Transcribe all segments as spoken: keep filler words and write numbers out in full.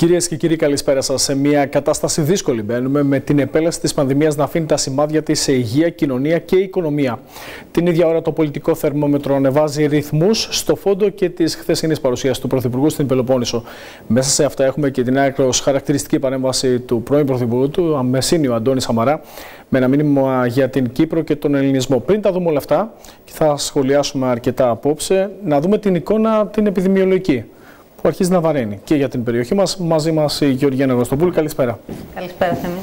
Κυρίες και κύριοι, καλησπέρα σας. Σε μια κατάσταση δύσκολη μπαίνουμε, με την επέλαση της πανδημίας να αφήνει τα σημάδια της σε υγεία, κοινωνία και οικονομία. Την ίδια ώρα το πολιτικό θερμόμετρο ανεβάζει ρυθμούς στο φόντο και της χθεσινής παρουσίας του Πρωθυπουργού στην Πελοπόννησο. Μέσα σε αυτά έχουμε και την άκρως χαρακτηριστική παρέμβαση του πρώην Πρωθυπουργού του, αμεσήνιου Αντώνη Σαμαρά, με ένα μήνυμα για την Κύπρο και τον ελληνισμό. Πριν τα δούμε όλα αυτά, και θα σχολιάσουμε αρκετά απόψε, να δούμε την εικόνα την επιδημιολογική, που αρχίζει να βαραίνει και για την περιοχή μας. Μαζί μας η Γεωργία Νεγοστοπούλου. Καλησπέρα. Καλησπέρα, Θέμη.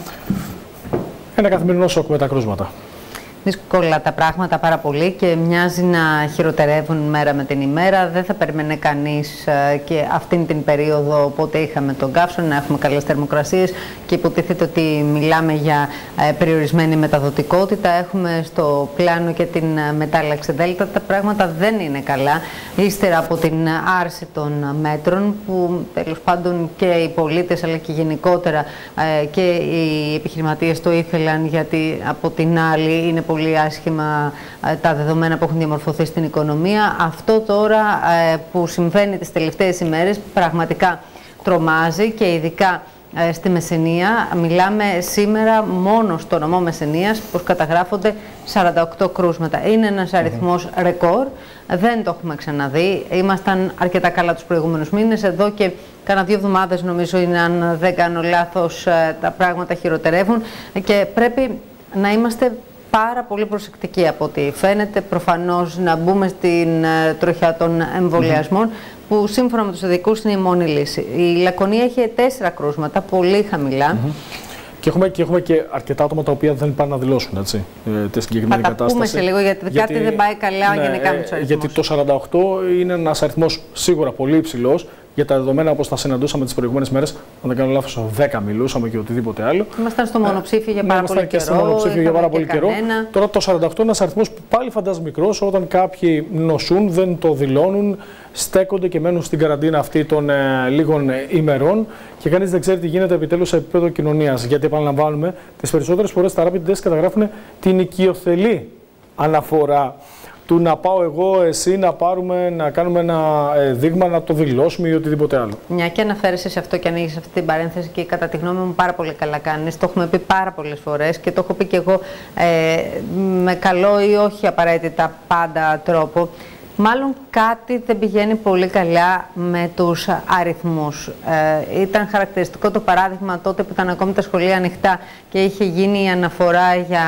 Ένα καθημερινό σοκ με τα κρούσματα. Δύσκολα τα πράγματα πάρα πολύ και μοιάζει να χειροτερεύουν μέρα με την ημέρα. Δεν θα περίμενε κανείς και αυτήν την περίοδο, οπότε είχαμε τον καύσωνα, να έχουμε καλές θερμοκρασίες και υποτίθεται ότι μιλάμε για περιορισμένη μεταδοτικότητα. Έχουμε στο πλάνο και την μετάλλαξη Δέλτα. Τα πράγματα δεν είναι καλά. Ύστερα από την άρση των μέτρων, που τέλος πάντων και οι πολίτες αλλά και γενικότερα και οι επιχειρηματίες το ήθελαν, γιατί από την άλλη είναι πολύ άσχημα τα δεδομένα που έχουν διαμορφωθεί στην οικονομία. Αυτό τώρα που συμβαίνει τις τελευταίες ημέρες πραγματικά τρομάζει, και ειδικά στη Μεσσηνία. Μιλάμε σήμερα μόνο στο νομό Μεσσηνίας πως καταγράφονται σαράντα οκτώ κρούσματα. Είναι ένας αριθμός ρεκόρ, δεν το έχουμε ξαναδεί. Ήμασταν αρκετά καλά τους προηγούμενους μήνες. Εδώ και κάνα δύο εβδομάδες νομίζω είναι, αν δεν κάνω λάθος, τα πράγματα χειροτερεύουν και πρέπει να είμαστε πάρα πολύ προσεκτικοί από ό,τι φαίνεται. Προφανώς να μπούμε στην uh, τροχιά των εμβολιασμών, mm-hmm. που σύμφωνα με τους ειδικούς είναι η μόνη λύση. Η Λακωνία έχει τέσσερα κρούσματα, πολύ χαμηλά. Mm-hmm. Και έχουμε, και έχουμε και αρκετά άτομα τα οποία δεν πάνε να δηλώσουν, έτσι, ε, τη συγκεκριμένη κατάσταση. Θα τα πούμε σε λίγο, γιατί, γιατί κάτι δεν πάει καλά, ναι, γενικά με τους αριθμούς. Γιατί το σαράντα οκτώ είναι ένας αριθμός σίγουρα πολύ υψηλός. Για τα δεδομένα, όπως τα συναντούσαμε τις προηγούμενες μέρες, αν δεν κάνω λάθος, δέκα μιλούσαμε και οτιδήποτε άλλο. Ήμασταν στο μονοψήφιο για πάρα ναι, πολύ και καιρό. στο μονοψήφιο για πάρα πολύ καιρό. Κανένα. Τώρα το σαράντα οκτώ είναι ένας αριθμός που πάλι φαντάζει μικρός, όταν κάποιοι νοσούν, δεν το δηλώνουν, στέκονται και μένουν στην καραντίνα αυτή των ε, λίγων ε, ημερών και κανείς δεν ξέρει τι γίνεται επιτέλους σε επίπεδο κοινωνίας. Γιατί, επαναλαμβάνουμε, τις περισσότερες φορές τα rapid test καταγράφουν την οικειοθελή αναφορά του να πάω εγώ, εσύ, να πάρουμε, να κάνουμε ένα ε, δείγμα, να το δηλώσουμε ή οτιδήποτε άλλο. Μια και αναφέρεσαι σε αυτό και ανοίγεις αυτή την παρένθεση, και κατά τη γνώμη μου πάρα πολύ καλά κάνεις. Το έχουμε πει πάρα πολλές φορές και το έχω πει και εγώ ε, με καλό ή όχι απαραίτητα πάντα τρόπο. Μάλλον κάτι δεν πηγαίνει πολύ καλά με τους αριθμούς. Ε, ήταν χαρακτηριστικό το παράδειγμα τότε που ήταν ακόμη τα σχολεία ανοιχτά και είχε γίνει η αναφορά για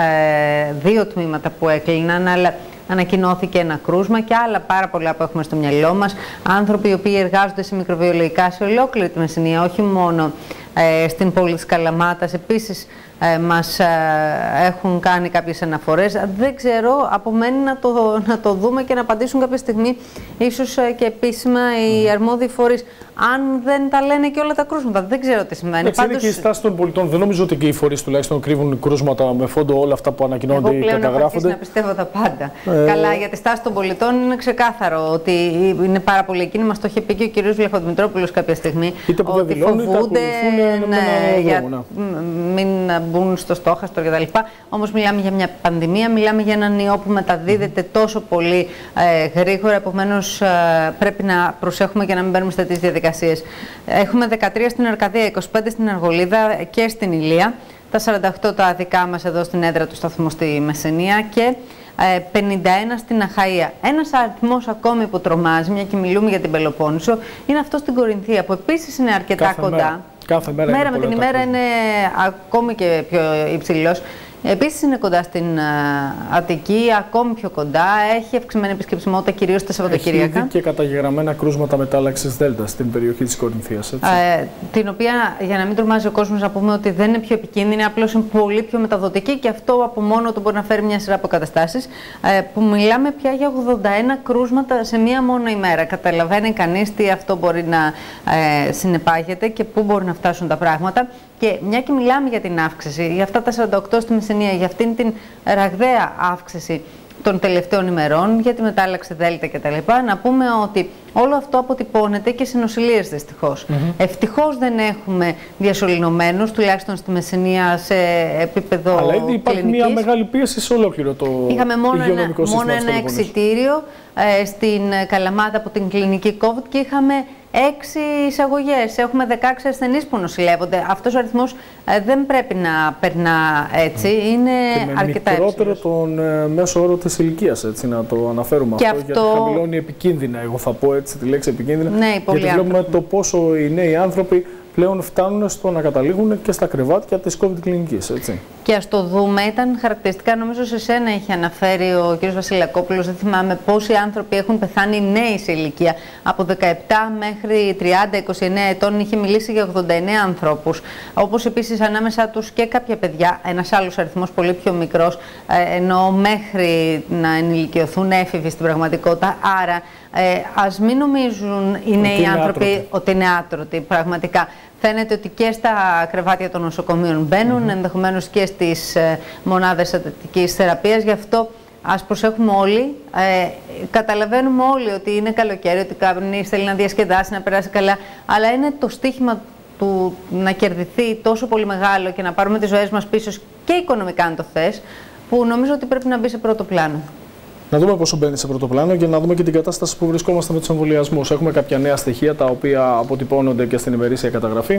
ε, δύο τμήματα που έκλειναν, αλλά ανακοινώθηκε ένα κρούσμα, και άλλα πάρα πολλά που έχουμε στο μυαλό μας. Άνθρωποι οι οποίοι εργάζονται σε μικροβιολογικά σε ολόκληρη τη Μεσσηνία, όχι μόνο ε, στην πόλη της Καλαμάτας. Επίσης ε, μας ε, έχουν κάνει κάποιες αναφορές. Δεν ξέρω, απομένει να το, να το δούμε και να απαντήσουν κάποια στιγμή, ίσως ε, και επίσημα οι αρμόδιοι φορείς, αν δεν τα λένε και όλα τα κρούσματα. Δεν ξέρω τι σημαίνει. Έτσι, πάντως, είναι και η στάση των πολιτών. Δεν νομίζω ότι και οι φορείς τουλάχιστον κρύβουν κρούσματα με φόντο όλα αυτά που ανακοινώνονται ή καταγράφονται. Εγώ να πιστεύω τα πάντα. Ε... Καλά, για τη στάση των πολιτών είναι ξεκάθαρο ότι είναι πάρα πολύ εκείνη. Μας το είχε πει και ο κ. Βλαχοδημητρόπουλος κάποια στιγμή. Είτε που ότι δεν δηλώνουν, φοβούνται είτε ναι, για δρόμο, ναι. μην μπουν στο στόχαστρο κτλ. Όμως μιλάμε για μια πανδημία, μιλάμε για έναν ιό που μεταδίδεται mm. τόσο πολύ ε, γρήγορα. Επομένως, ε, πρέπει να προσέχουμε και να μην μπαίνουμε σε τέτοιες διαδικασίες. Έχουμε δεκατρία στην Αρκαδία, είκοσι πέντε στην Αργολίδα και στην Ηλία. Τα σαράντα οκτώ τα δικά μας εδώ στην έδρα του σταθμού στη Μεσσηνία και πενήντα ένα στην Αχαΐα. Ένας αριθμός ακόμη που τρομάζει, μια και μιλούμε για την Πελοπόννησο, είναι αυτό στην Κορινθία, που επίσης είναι αρκετά κάθε κοντά. Μέρα, κάθε μέρα, μέρα με την ημέρα είναι ακόμη και πιο υψηλός. Επίσης είναι κοντά στην uh, Αττική, ακόμη πιο κοντά. Έχει αυξημένη επισκεψιμότητα κυρίως τα Σαββατοκύριακα. Έχει ήδη και καταγεγραμμένα κρούσματα μετάλλαξης Δέλτα στην περιοχή της Κορινθίας. Έτσι. Ε, την οποία, για να μην τρομάζει ο κόσμος, να πούμε ότι δεν είναι πιο επικίνδυνη, απλώς είναι πολύ πιο μεταδοτική, και αυτό από μόνο του μπορεί να φέρει μια σειρά από καταστάσεις. Ε, που μιλάμε πια για ογδόντα ένα κρούσματα σε μία μόνο ημέρα. Καταλαβαίνει κανείς τι αυτό μπορεί να ε, συνεπάγεται και πού μπορεί να φτάσουν τα πράγματα. Και μια και μιλάμε για την αύξηση, για αυτά τα σαράντα οκτώ στη Μεσσηνία, για αυτήν την ραγδαία αύξηση των τελευταίων ημερών, για τη μετάλλαξη Δέλτα κτλ., να πούμε ότι όλο αυτό αποτυπώνεται και σε νοσηλείες δυστυχώς. Mm-hmm. Ευτυχώς δεν έχουμε διασωληνωμένους, τουλάχιστον στη Μεσσηνία σε επίπεδο Αλλά ήδη υπάρχει κλινικής. μια μεγάλη πίεση σε ολόκληρο το Είχαμε μόνο υγειονομικό ένα, σύστημα μόνο ένα εξιτήριο ε, στην Καλαμάτα από την κλινική COVID και είχαμε έξι εισαγωγές, έχουμε δεκαέξι ασθενείς που νοσηλεύονται. Αυτός ο αριθμός ε, δεν πρέπει να περνά έτσι, είναι και με αρκετά μικρότερο τον ε, μέσο όρο της ηλικίας, έτσι, να το αναφέρουμε αυτό, αυτό, γιατί χαμηλώνει επικίνδυνα, εγώ θα πω έτσι τη λέξη επικίνδυνα, ναι, γιατί βλέπουμε το πόσο οι νέοι άνθρωποι πλέον φτάνουν στο να καταλήγουν και στα κρεβάτια της COVID κλινικής, έτσι. Και ας το δούμε, ήταν χαρακτηριστικά, νομίζω σε σένα είχε αναφέρει ο κ. Βασιλακόπουλος, δεν θυμάμαι πόσοι άνθρωποι έχουν πεθάνει νέοι σε ηλικία. Από δεκαεπτά μέχρι τριάντα είκοσι εννέα ετών είχε μιλήσει για ογδόντα εννέα ανθρώπους. Όπως επίσης ανάμεσα τους και κάποια παιδιά, ένας άλλος αριθμός πολύ πιο μικρός, ενώ μέχρι να ενηλικιωθούν έφηβοι στην πραγματικότητα. Άρα ε, ας μην νομίζουν οι νέοι άνθρωποι άτρωτοι. ότι είναι άτρωτοι πραγματικά. Φαίνεται ότι και στα κρεβάτια των νοσοκομείων μπαίνουν, mm-hmm. ενδεχομένως και στις ε, μονάδες εντατικής θεραπείας. Γι' αυτό ας προσέχουμε όλοι. Ε, καταλαβαίνουμε όλοι ότι είναι καλοκαίρι, ότι κανείς θέλει να διασκεδάσει, να περάσει καλά, αλλά είναι το στίχημα του να κερδιθεί τόσο πολύ μεγάλο και να πάρουμε τις ζωές μας πίσω και οικονομικά αν το θες, που νομίζω ότι πρέπει να μπει σε πρώτο πλάνο. Να δούμε πόσο μπαίνει σε πρώτο πλάνο και να δούμε και την κατάσταση που βρισκόμαστε με τους εμβολιασμούς. Έχουμε κάποια νέα στοιχεία τα οποία αποτυπώνονται και στην ημερήσια καταγραφή.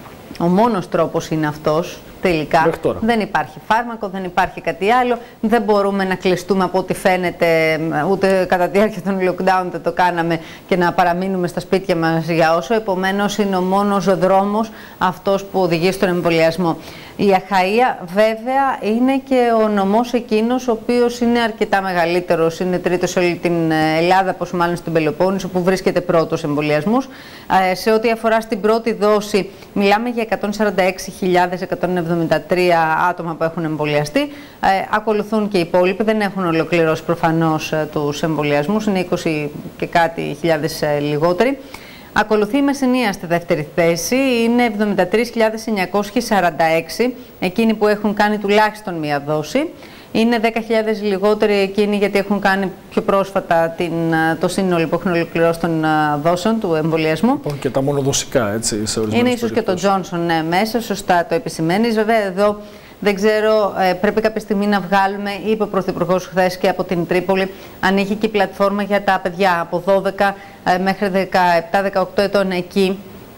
Ο μόνος τρόπος είναι αυτός τελικά. Δεν υπάρχει φάρμακο, δεν υπάρχει κάτι άλλο. Δεν μπορούμε να κλειστούμε από ό,τι φαίνεται, ούτε κατά τη διάρκεια των lockdown δεν το κάναμε, και να παραμείνουμε στα σπίτια μας για όσο. Επομένως, είναι ο μόνος δρόμος αυτός που οδηγεί στον εμβολιασμό. Η Αχαΐα βέβαια είναι και ο νομός εκείνος ο οποίος είναι αρκετά μεγαλύτερος, είναι τρίτος σε όλη την Ελλάδα, πόσο μάλλον στην Πελοπόννησο, που βρίσκεται πρώτος εμβολιασμούς. Ε, σε ό,τι αφορά στην πρώτη δόση, μιλάμε για εκατόν σαράντα έξι χιλιάδες εκατόν εβδομήντα τρία άτομα που έχουν εμβολιαστεί. Ε, ακολουθούν και οι υπόλοιποι, δεν έχουν ολοκληρώσει προφανώς τους εμβολιασμούς, είναι είκοσι και κάτι χιλιάδες λιγότεροι. Ακολουθεί η Μεσσηνία στη δεύτερη θέση, είναι εβδομήντα τρεις χιλιάδες εννιακόσιοι σαράντα έξι, εκείνοι που έχουν κάνει τουλάχιστον μία δόση. Είναι δέκα χιλιάδες λιγότεροι εκείνοι γιατί έχουν κάνει πιο πρόσφατα την, το σύνολο που έχουν ολοκληρώσει των δόσεων του εμβολιασμού. Λοιπόν, και τα μονοδοσικά, έτσι, σε ορισμένες είναι ίσως και το Τζόνσον, ναι, μέσα, σωστά το επισημαίνεις. Βέβαια, εδώ δεν ξέρω, ε, πρέπει κάποια στιγμή να βγάλουμε, είπε ο Πρωθυπουργός χθες και από την Τρίπολη, ανοίγει και η πλατφόρμα για τα παιδιά από δώδεκα ε, μέχρι δεκαεπτά δεκαοκτώ ετών εκεί.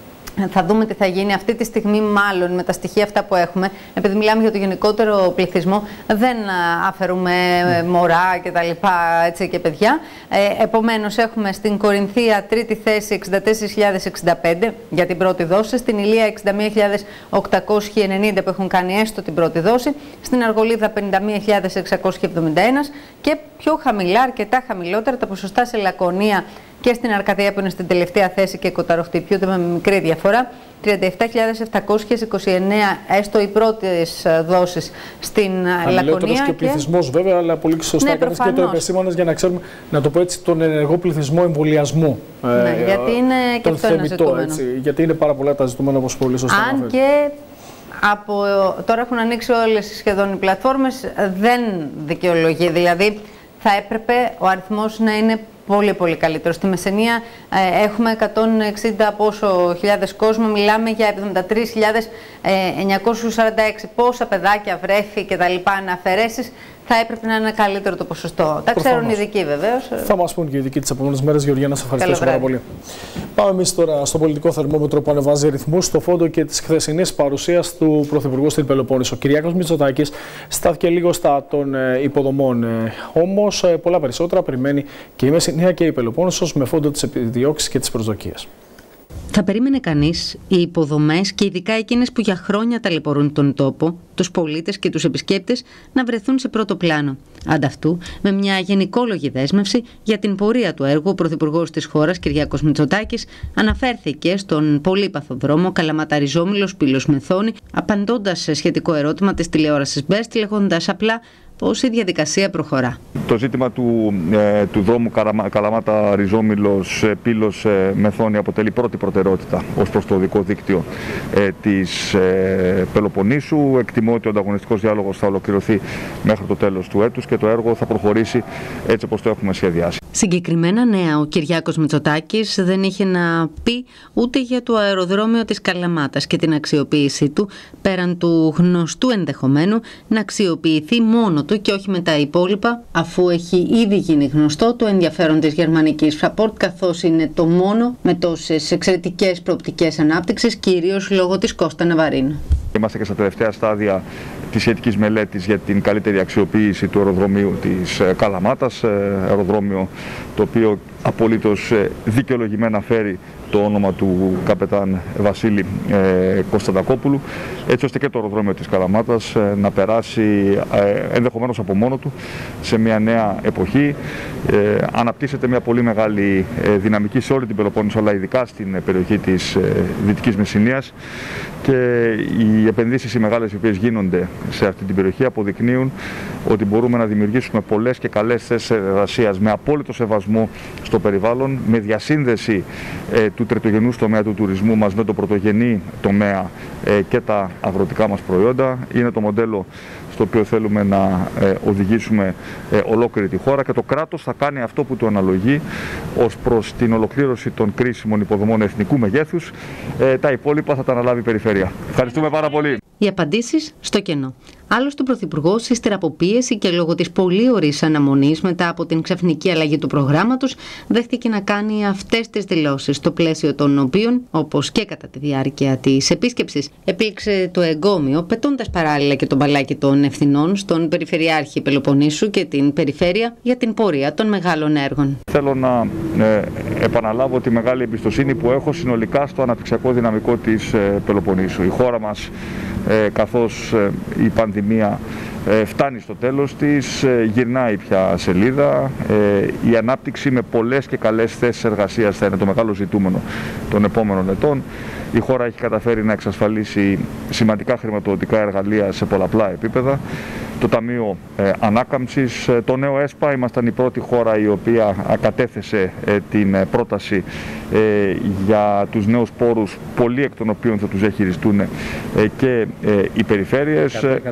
Θα δούμε τι θα γίνει αυτή τη στιγμή, μάλλον με τα στοιχεία αυτά που έχουμε, επειδή μιλάμε για το γενικότερο πληθυσμό, δεν αφαιρούμε mm. μωρά και τα λοιπά, έτσι, και παιδιά. Ε, επομένως, έχουμε στην Κορινθία τρίτη θέση εξήντα τέσσερις χιλιάδες εξήντα πέντε για την πρώτη δόση, στην Ηλία εξήντα μία χιλιάδες οκτακόσιοι ενενήντα που έχουν κάνει έστω την πρώτη δόση, στην Αργολίδα πενήντα μία χιλιάδες εξακόσιοι εβδομήντα ένα και πιο χαμηλά, αρκετά χαμηλότερα, τα ποσοστά σε Λακωνία και στην Αρκαδία που είναι στην τελευταία θέση και κοταροχτυπιούνται με μικρή διαφορά. τριάντα επτά χιλιάδες επτακόσιες είκοσι εννέα έστω οι πρώτες δόσεις στην Λακωνία. Χαμηλότερος και πληθυσμός βέβαια, αλλά πολύ σωστά ναι, έκανες και το επεσήμανες για να ξέρουμε, να το πω έτσι, τον ενεργό πληθυσμό εμβολιασμού. Ναι, ε, γιατί είναι και αυτό ένα ζητούμενο. Έτσι, γιατί είναι πάρα πολλά τα ζητούμενα, όπως πολύ σωστά Αν αναφέρει. Και από τώρα έχουν ανοίξει όλες σχεδόν οι πλατφόρμες, δεν δικαιολογεί. Δηλαδή θα έπρεπε ο αριθμός να είναι πολύ πολύ καλύτερο. Στη Μεσσηνία ε, έχουμε εκατόν εξήντα πόσο χιλιάδες κόσμο, μιλάμε για εβδομήντα τρεις χιλιάδες εννιακόσιους σαράντα έξι. Πόσα παιδάκια, βρέφη και τα λοιπά να αφαιρέσεις, θα έπρεπε να είναι καλύτερο το ποσοστό. Τα ξέρουν οι ειδικοί βεβαίως. Θα μας πούν και οι ειδικοί τις επόμενες μέρες. Γεωργία, να σε ευχαριστήσω πάρα πολύ. Πάμε εμείς τώρα στο πολιτικό θερμόμετρο που ανεβάζει ρυθμούς στο φόντο και της χθεσινής παρουσίας του Πρωθυπουργού στην Πελοπόννησο. Ο Κυριάκος Μητσοτάκης στάθηκε λίγο στα των υποδομών. Όμως πολλά περισσότερα περιμένει και η Μεσσηνία και η Πελοπόννησος με φόντο τις επιδιώξεις και τις προσδοκίες. Θα περίμενε κανείς οι υποδομές και ειδικά εκείνες που για χρόνια ταλαιπωρούν τον τόπο, τους πολίτες και τους επισκέπτες να βρεθούν σε πρώτο πλάνο. Ανταυτού, με μια γενικόλογη δέσμευση για την πορεία του έργου, ο Πρωθυπουργός της χώρας, Κυριάκος Μητσοτάκης, αναφέρθηκε στον πολύπαθο δρόμο Καλαμάτα-Ριζόμυλος Πύλος-Μεθόνη, απαντώντας σε σχετικό ερώτημα της τηλεόρασης Μπέστ, λέγοντας απλά πώς η διαδικασία προχωρά. Το ζήτημα του, ε, του δρόμου Καλαμάτα Ριζόμυλος Πύλος ε, Μεθόνη αποτελεί πρώτη προτεραιότητα ως προς το οδικό δίκτυο ε, της ε, Πελοποννήσου. Εκτιμώ ότι ο ανταγωνιστικός διάλογος θα ολοκληρωθεί μέχρι το τέλος του έτους και το έργο θα προχωρήσει έτσι όπως το έχουμε σχεδιάσει. Συγκεκριμένα νέα ο Κυριάκος Μητσοτάκης δεν είχε να πει ούτε για το αεροδρόμιο της Καλαμάτας και την αξιοποίησή του, πέραν του γνωστού ενδεχομένου να αξιοποιηθεί μόνο του και όχι με τα υπόλοιπα, αφού έχει ήδη γίνει γνωστό το ενδιαφέρον της γερμανικής Fraport, καθώς είναι το μόνο με τόσες εξαιρετικές προοπτικές ανάπτυξης, κυρίως λόγω της Κώστα Ναβαρίνου. Είμαστε και στα τελευταία στάδια της σχετικής μελέτης για την καλύτερη αξιοποίηση του αεροδρομίου της Καλαμάτας, αεροδρόμιο το οποίο απολύτως δικαιολογημένα φέρει το όνομα του καπετάν Βασίλη ε, Κωνσταντακόπουλου, έτσι ώστε και το αεροδρόμιο της Καλαμάτας ε, να περάσει ε, ενδεχομένως από μόνο του σε μια νέα εποχή. Ε, αναπτύσσεται μια πολύ μεγάλη ε, δυναμική σε όλη την Πελοπόννησο, αλλά ειδικά στην περιοχή της ε, Δυτικής Μεσσηνίας, και οι επενδύσεις οι μεγάλες οι οποίες γίνονται σε αυτή την περιοχή αποδεικνύουν ότι μπορούμε να δημιουργήσουμε πολλές και καλές θέσεις εργασίας με απόλυτο σεβασμό στο περιβάλλον, με διασύνδεση ε, του τριτογενούς τομέα του τουρισμού μας με το πρωτογενή τομέα ε, και τα αγροτικά μας προϊόντα. Είναι το μοντέλο στο οποίο θέλουμε να ε, οδηγήσουμε ε, ολόκληρη τη χώρα, και το κράτος θα κάνει αυτό που του αναλογεί ως προς την ολοκλήρωση των κρίσιμων υποδομών εθνικού μεγέθους. Ε, τα υπόλοιπα θα τα αναλάβει η περιφέρεια. Ευχαριστούμε πάρα πολύ. Οι απαντήσεις στο κενό. Άλλωστε, ο Πρωθυπουργός, ύστερα από πίεση και λόγω της πολύ ωρής αναμονής μετά από την ξαφνική αλλαγή του προγράμματος, δέχτηκε να κάνει αυτές τις δηλώσεις, στο πλαίσιο των οποίων, όπως και κατά τη διάρκεια της επίσκεψης, επήλξε το εγκόμιο, πετώντας παράλληλα και τον μπαλάκι των ευθυνών στον Περιφερειάρχη Πελοποννήσου και την Περιφέρεια για την πορεία των μεγάλων έργων. Θέλω να ε, επαναλάβω τη μεγάλη εμπιστοσύνη που έχω συνολικά στο αναπτυξιακό δυναμικό της ε, Πελοποννήσου. Η χώρα μας, ε, καθώς ε, η πανδημία ε, φτάνει στο τέλος της, ε, γυρνάει πια σελίδα. Ε, η ανάπτυξη με πολλές και καλές θέσεις εργασίας θα είναι το μεγάλο ζητούμενο των επόμενων ετών. Η χώρα έχει καταφέρει να εξασφαλίσει σημαντικά χρηματοδοτικά εργαλεία σε πολλαπλά επίπεδα. Το Ταμείο ε, Ανάκαμψης, ε, το νέο ΕΣΠΑ, ήμασταν η πρώτη χώρα η οποία κατέθεσε ε, την ε, πρόταση ε, για τους νέους πόρους, πολλοί εκ των οποίων θα τους διαχειριστούν ε, και ε, οι περιφέρειες. Ε,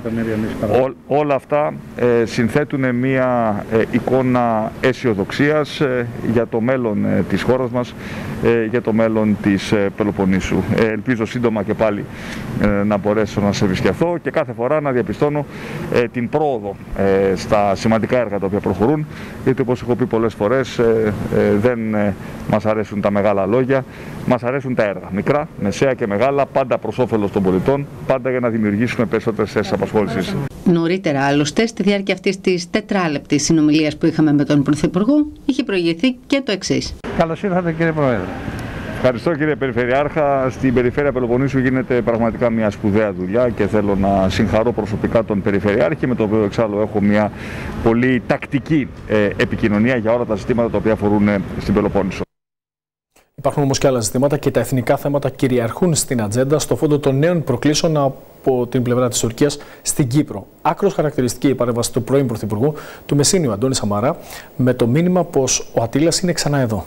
ό, όλα αυτά ε, συνθέτουν μια ε, εικόνα αισιοδοξίας ε, για το μέλλον ε, της χώρας μας, ε, για το μέλλον της ε, Πελοποννήσου. Ε, ελπίζω σύντομα και πάλι ε, να μπορέσω να σε επισκεφθώ και κάθε φορά να διαπιστώνω ε, την πρόοδο ε, στα σημαντικά έργα τα οποία προχωρούν, γιατί όπως έχω πει πολλές φορές ε, ε, δεν ε, μας αρέσουν τα μεγάλα λόγια, μας αρέσουν τα έργα, μικρά, μεσαία και μεγάλα, πάντα προς όφελος των πολιτών, πάντα για να δημιουργήσουμε περισσότερες θέσεις απασχόλησης. Νωρίτερα, άλλωστε, στη διάρκεια αυτής της τετράλεπτης συνομιλίας που είχαμε με τον Πρωθυπουργό, είχε προηγηθεί και το εξής. Καλώς ήρθατε, κύριε Πρόεδρε. Ευχαριστώ, κύριε Περιφερειάρχα. Στην Περιφέρεια Πελοποννήσου γίνεται πραγματικά μια σπουδαία δουλειά και θέλω να συγχαρώ προσωπικά τον Περιφερειάρχη, με τον οποίο εξάλλου έχω μια πολύ τακτική ε, επικοινωνία για όλα τα ζητήματα τα οποία αφορούν ε, στην Πελοπόννησο. Υπάρχουν όμως και άλλα ζητήματα και τα εθνικά θέματα κυριαρχούν στην ατζέντα στο φόντο των νέων προκλήσεων από την πλευρά της Τουρκίας στην Κύπρο. Άκρως χαρακτηριστική η παρέμβαση του πρώην Πρωθυπουργού του Μεσσήνιου, Αντώνη Σαμαρά, με το μήνυμα πως ο Αττήλας είναι ξανά εδώ.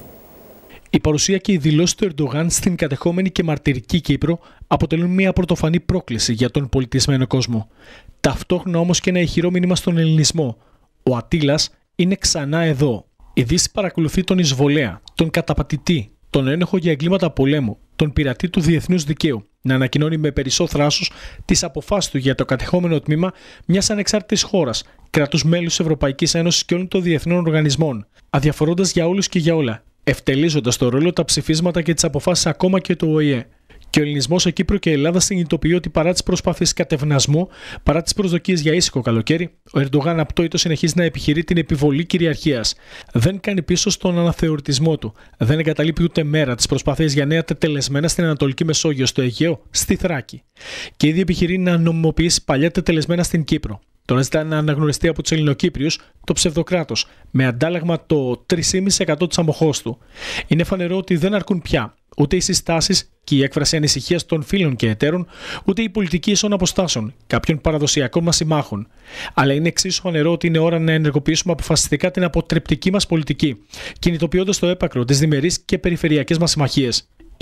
Η παρουσία και οι δηλώσεις του Ερντογάν στην κατεχόμενη και μαρτυρική Κύπρο αποτελούν μια πρωτοφανή πρόκληση για τον πολιτισμένο κόσμο. Ταυτόχρονα όμως και ένα ηχηρό μήνυμα στον ελληνισμό. Ο Αττήλας είναι ξανά εδώ. Η Δύση παρακολουθεί τον εισβολέα, τον καταπατητή, τον ένοχο για εγκλήματα πολέμου, τον πειρατή του διεθνούς δικαίου, να ανακοινώνει με περισσό θράσος τις αποφάσεις του για το κατεχόμενο τμήμα μιας ανεξάρτητης χώρας, κράτους μέλους της Ευρωπαϊκής Ένωσης και όλων των διεθνών οργανισμών, αδιαφορώντας για όλους και για όλα, ευτελίζοντας το ρόλο, τα ψηφίσματα και τις αποφάσεις ακόμα και του Ο Η Ε. Και ο ελληνισμός σε Κύπρο και Ελλάδα συνειδητοποιεί ότι παρά τις προσπάθειες κατευνασμού, παρά τις προσδοκίες για ήσυχο καλοκαίρι, ο Ερντογάν απτόητο συνεχίζει να επιχειρεί την επιβολή κυριαρχίας. Δεν κάνει πίσω στον αναθεωρητισμό του. Δεν εγκαταλείπει ούτε μέρα τις προσπάθειες για νέα τετελεσμένα στην Ανατολική Μεσόγειο, στο Αιγαίο, στη Θράκη. Και ήδη επιχειρεί να νομιμοποιήσει παλιά τετελεσμένα στην Κύπρο. Τώρα ζητά να αναγνωριστεί από τους Ελληνοκύπριους το ψευδοκράτος, με αντάλλαγμα το τρία κόμμα πέντε τοις εκατό της αμοχώς του. Είναι φανερό ότι δεν αρκούν πια ούτε οι συστάσεις και η έκφραση ανησυχίας των φίλων και εταίρων, ούτε η πολιτική ίσων αποστάσεων κάποιων παραδοσιακών μας συμμάχων. Αλλά είναι εξίσου φανερό ότι είναι ώρα να ενεργοποιήσουμε αποφασιστικά την αποτρεπτική μας πολιτική, κινητοποιώντας στο έπακρο τις διμερείς και περιφερειακές μας συμμαχίες.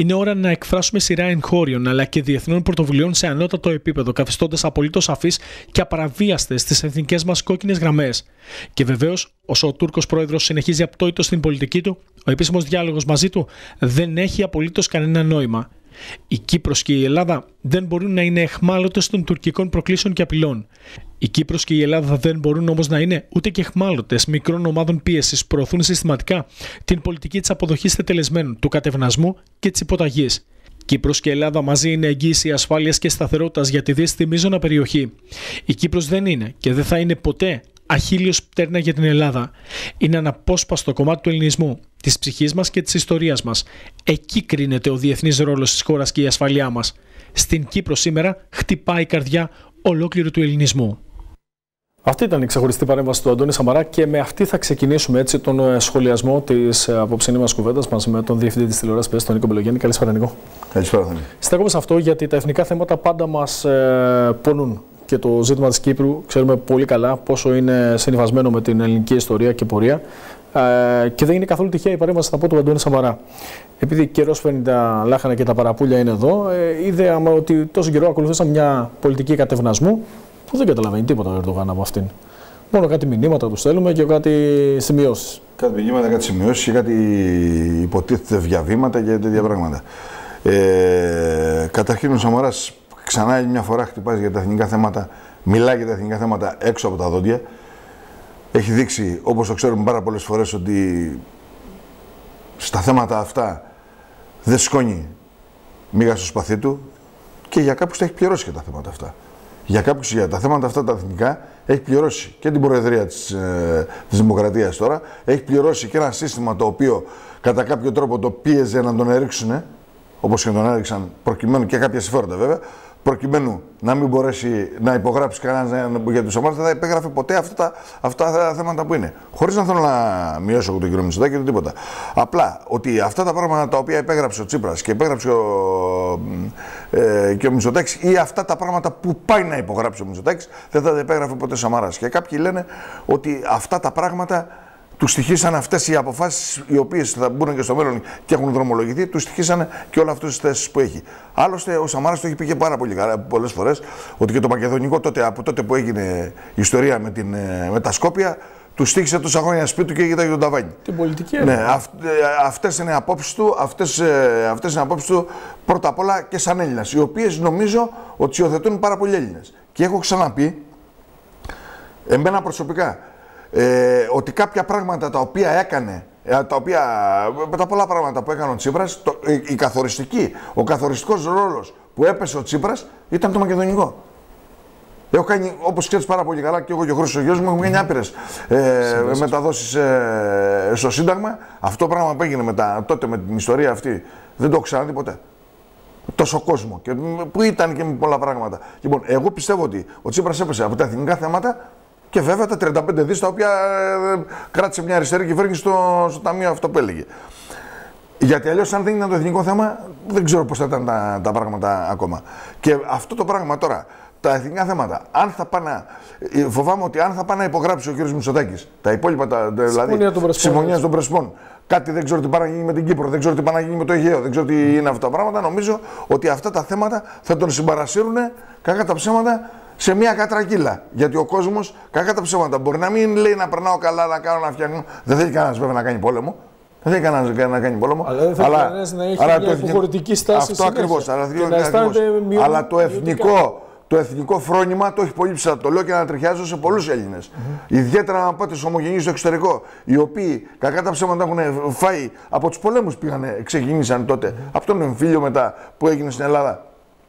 Είναι ώρα να εκφράσουμε σειρά εγχώριων αλλά και διεθνών πρωτοβουλειών σε ανώτατο επίπεδο, καθιστώντας απολύτως σαφείς και απαραβίαστες τις εθνικές μας κόκκινες γραμμές. Και βεβαίως, όσο ο Τούρκος πρόεδρος συνεχίζει απτόητος στην πολιτική του, ο επίσημος διάλογος μαζί του δεν έχει απολύτως κανένα νόημα. Η Κύπρος και η Ελλάδα δεν μπορούν να είναι αιχμάλωτες των τουρκικών προκλήσεων και απειλών. Η Κύπρος και η Ελλάδα δεν μπορούν όμως να είναι ούτε και αιχμάλωτες μικρών ομάδων πίεσης που προωθούν συστηματικά την πολιτική της αποδοχής τετελεσμένων, του κατευνασμού και της υποταγής. Κύπρος και Ελλάδα μαζί είναι εγγύηση ασφάλειας και σταθερότητας για τη δύστη μείζωνα περιοχή. Η Κύπρος δεν είναι και δεν θα είναι ποτέ αχίλιος πτέρνα για την Ελλάδα. Είναι αναπόσπαστο κομμάτι του ελληνισμού, της ψυχής μας και της ιστορίας μας. Εκεί κρίνεται ο διεθνής ρόλος της χώρας και η ασφαλειά μας. Στην Κύπρο σήμερα χτυπάει η καρδιά ολόκληρου του ελληνισμού. Αυτή ήταν η ξεχωριστή παρέμβαση του Αντώνη Σαμαρά και με αυτή θα ξεκινήσουμε έτσι τον σχολιασμό της απόψινής μας κουβέντας μαζί με τον Διευθυντή της Τηλεόρασης, τον Νίκο Μπελογέννη. Καλησπέρα, Νίκο. Καλησπέρα, Θανή. Στέκομαι σε αυτό γιατί τα εθνικά θέματα πάντα μας ε, πονούν. Και το ζήτημα της Κύπρου ξέρουμε πολύ καλά πόσο είναι συνυφασμένο με την ελληνική ιστορία και πορεία. Ε, και δεν είναι καθόλου τυχαία η παρέμβαση, θα πω, του Αντώνη Σαμαρά. Επειδή καιρός φέρνει τα λάχανα και τα παραπούλια είναι εδώ, ε, είδε ότι τόσο καιρό ακολουθήσαμε μια πολιτική κατευνασμού που δεν καταλαβαίνει τίποτα ο Ερντογάν από αυτήν. Μόνο κάτι μηνύματα του στέλνουμε και κάτι σημειώσεις. Κάτι μηνύματα, κάτι σημειώσεις και κάτι υποτίθεται διαβήματα και τέτοια πράγματα. Ε, καταρχήν ο Σαμαράς ξανά μια φορά χτυπάει για τα εθνικά θέματα, μιλάει για τα εθνικά θέματα έξω από τα δόντια. Έχει δείξει, όπως το ξέρουμε πάρα πολλές φορές, ότι στα θέματα αυτά δεν σκόνει μίγα στο σπαθί του και για κάποιους τα έχει πληρώσει και τα θέματα αυτά. Για κάποιους για τα θέματα αυτά τα εθνικά έχει πληρώσει και την Προεδρία της, ε, της Δημοκρατίας τώρα, έχει πληρώσει και ένα σύστημα το οποίο κατά κάποιο τρόπο το πίεζε να τον έριξουν, όπως και τον έριξαν προκειμένου και κάποια συμφέροντα βέβαια, προκειμένου να μην μπορέσει να υπογράψει κανένα για τους Σαμαράς, δεν θα υπέγραφε ποτέ αυτά τα, αυτά τα θέματα που είναι. Χωρίς να θέλω να μειώσω τον κύριο Μητσοτάκη ή τίποτα. Απλά ότι αυτά τα πράγματα τα οποία υπέγραψε ο Τσίπρας και υπέγραψε ο, ε, και ο Μητσοτάκης ή αυτά τα πράγματα που πάει να υπογράψει ο Μητσοτάκης δεν θα τα υπέγραφε ποτέ ο Σαμαράς. Και κάποιοι λένε ότι αυτά τα πράγματα του στοιχήσαν αυτές οι αποφάσεις οι οποίες θα μπουν και στο μέλλον και έχουν δρομολογηθεί, του στοιχήσαν και όλες αυτές τις θέσεις που έχει. Άλλωστε, ο Σαμαράς το έχει πει και πάρα πολύ καλά πολλές φορές ότι και το μακεδονικό τότε, από τότε που έγινε η ιστορία με, την, με τα Σκόπια, του στήχησε τόσα χρόνια σπίτι του και έγινε τον ταβάνι. Την πολιτική. Ναι, αυ, αυτές είναι οι απόψεις του, αυτές, αυτές είναι απόψεις του πρώτα απ' όλα και σαν Έλληνας, οι οποίες νομίζω ότι υιοθετούν πάρα πολλοί Έλληνες. Και έχω ξαναπεί, εμένα προσωπικά, Ε, ότι κάποια πράγματα τα οποία έκανε, τα, οποία, τα πολλά πράγματα που έκανε ο Τσίπρας, το, η, η καθοριστική, ο καθοριστικός ρόλος που έπεσε ο Τσίπρας ήταν το μακεδονικό. Έχω κάνει, όπως ξέρεις πάρα πολύ καλά, και εγώ και ο Χρήστος ο γιος μου, έχουμε κάνει άπειρες ε, μεταδόσεις ε, στο Σύνταγμα. Αυτό το πράγμα που έγινε μετά, τότε με την ιστορία αυτή, δεν το έχω ξαναδεί ποτέ. Τόσο κόσμο, και, που ήταν και με πολλά πράγματα. Λοιπόν, εγώ πιστεύω ότι ο Τσίπρας έπεσε από τα εθνικά θέματα. Και βέβαια τα τριάντα πέντε δις τα οποία ε, κράτησε μια αριστερή κυβέρνηση στο, στο ταμείο αυτό που έλεγε. Γιατί αλλιώς, αν δεν ήταν το εθνικό θέμα, δεν ξέρω πώς θα ήταν τα, τα πράγματα ακόμα. Και αυτό το πράγμα τώρα, τα εθνικά θέματα, αν θα πάνε, φοβάμαι ότι αν θα πάνε να υπογράψει ο κ. Μητσοτάκης τα υπόλοιπα, τα, δηλαδή συμφωνία των Πρεσπών, κάτι δεν ξέρω τι πάει να γίνει με την Κύπρο, δεν ξέρω τι πάει να γίνει με το Αιγαίο, δεν ξέρω τι είναι αυτά τα πράγματα, νομίζω ότι αυτά τα θέματα θα τον συμπαρασύρουν κακά τα ψέματα σε μια κατρακύλα. Γιατί ο κόσμος, κακά τα ψέματα, μπορεί να μην λέει να περνάω καλά, να κάνω, να φτιάχνω. Δεν θέλει κανένας βέβαια να κάνει πόλεμο. Δεν θέλει κανένας να κάνει πόλεμο. Αλλά δεν θέλει αλλά, κανένας να έχει αλλά μια υποχωρητική στάση. Αυτό ακριβώς. Αλλά, μειον, αλλά το εθνικό, το εθνικό φρόνημα το έχει πολύ ψηλά. Το λέω και να τριχιάζω σε πολλούς Έλληνες. Mm-hmm. Ιδιαίτερα να πάτε στους ομογενείς στο εξωτερικό, οι οποίοι κακά τα ψέματα έχουν φάει από τους πολέμους που πήγανε, ξεκινήσαν τότε, mm-hmm. από τον εμφύλιο μετά που έγινε στην Ελλάδα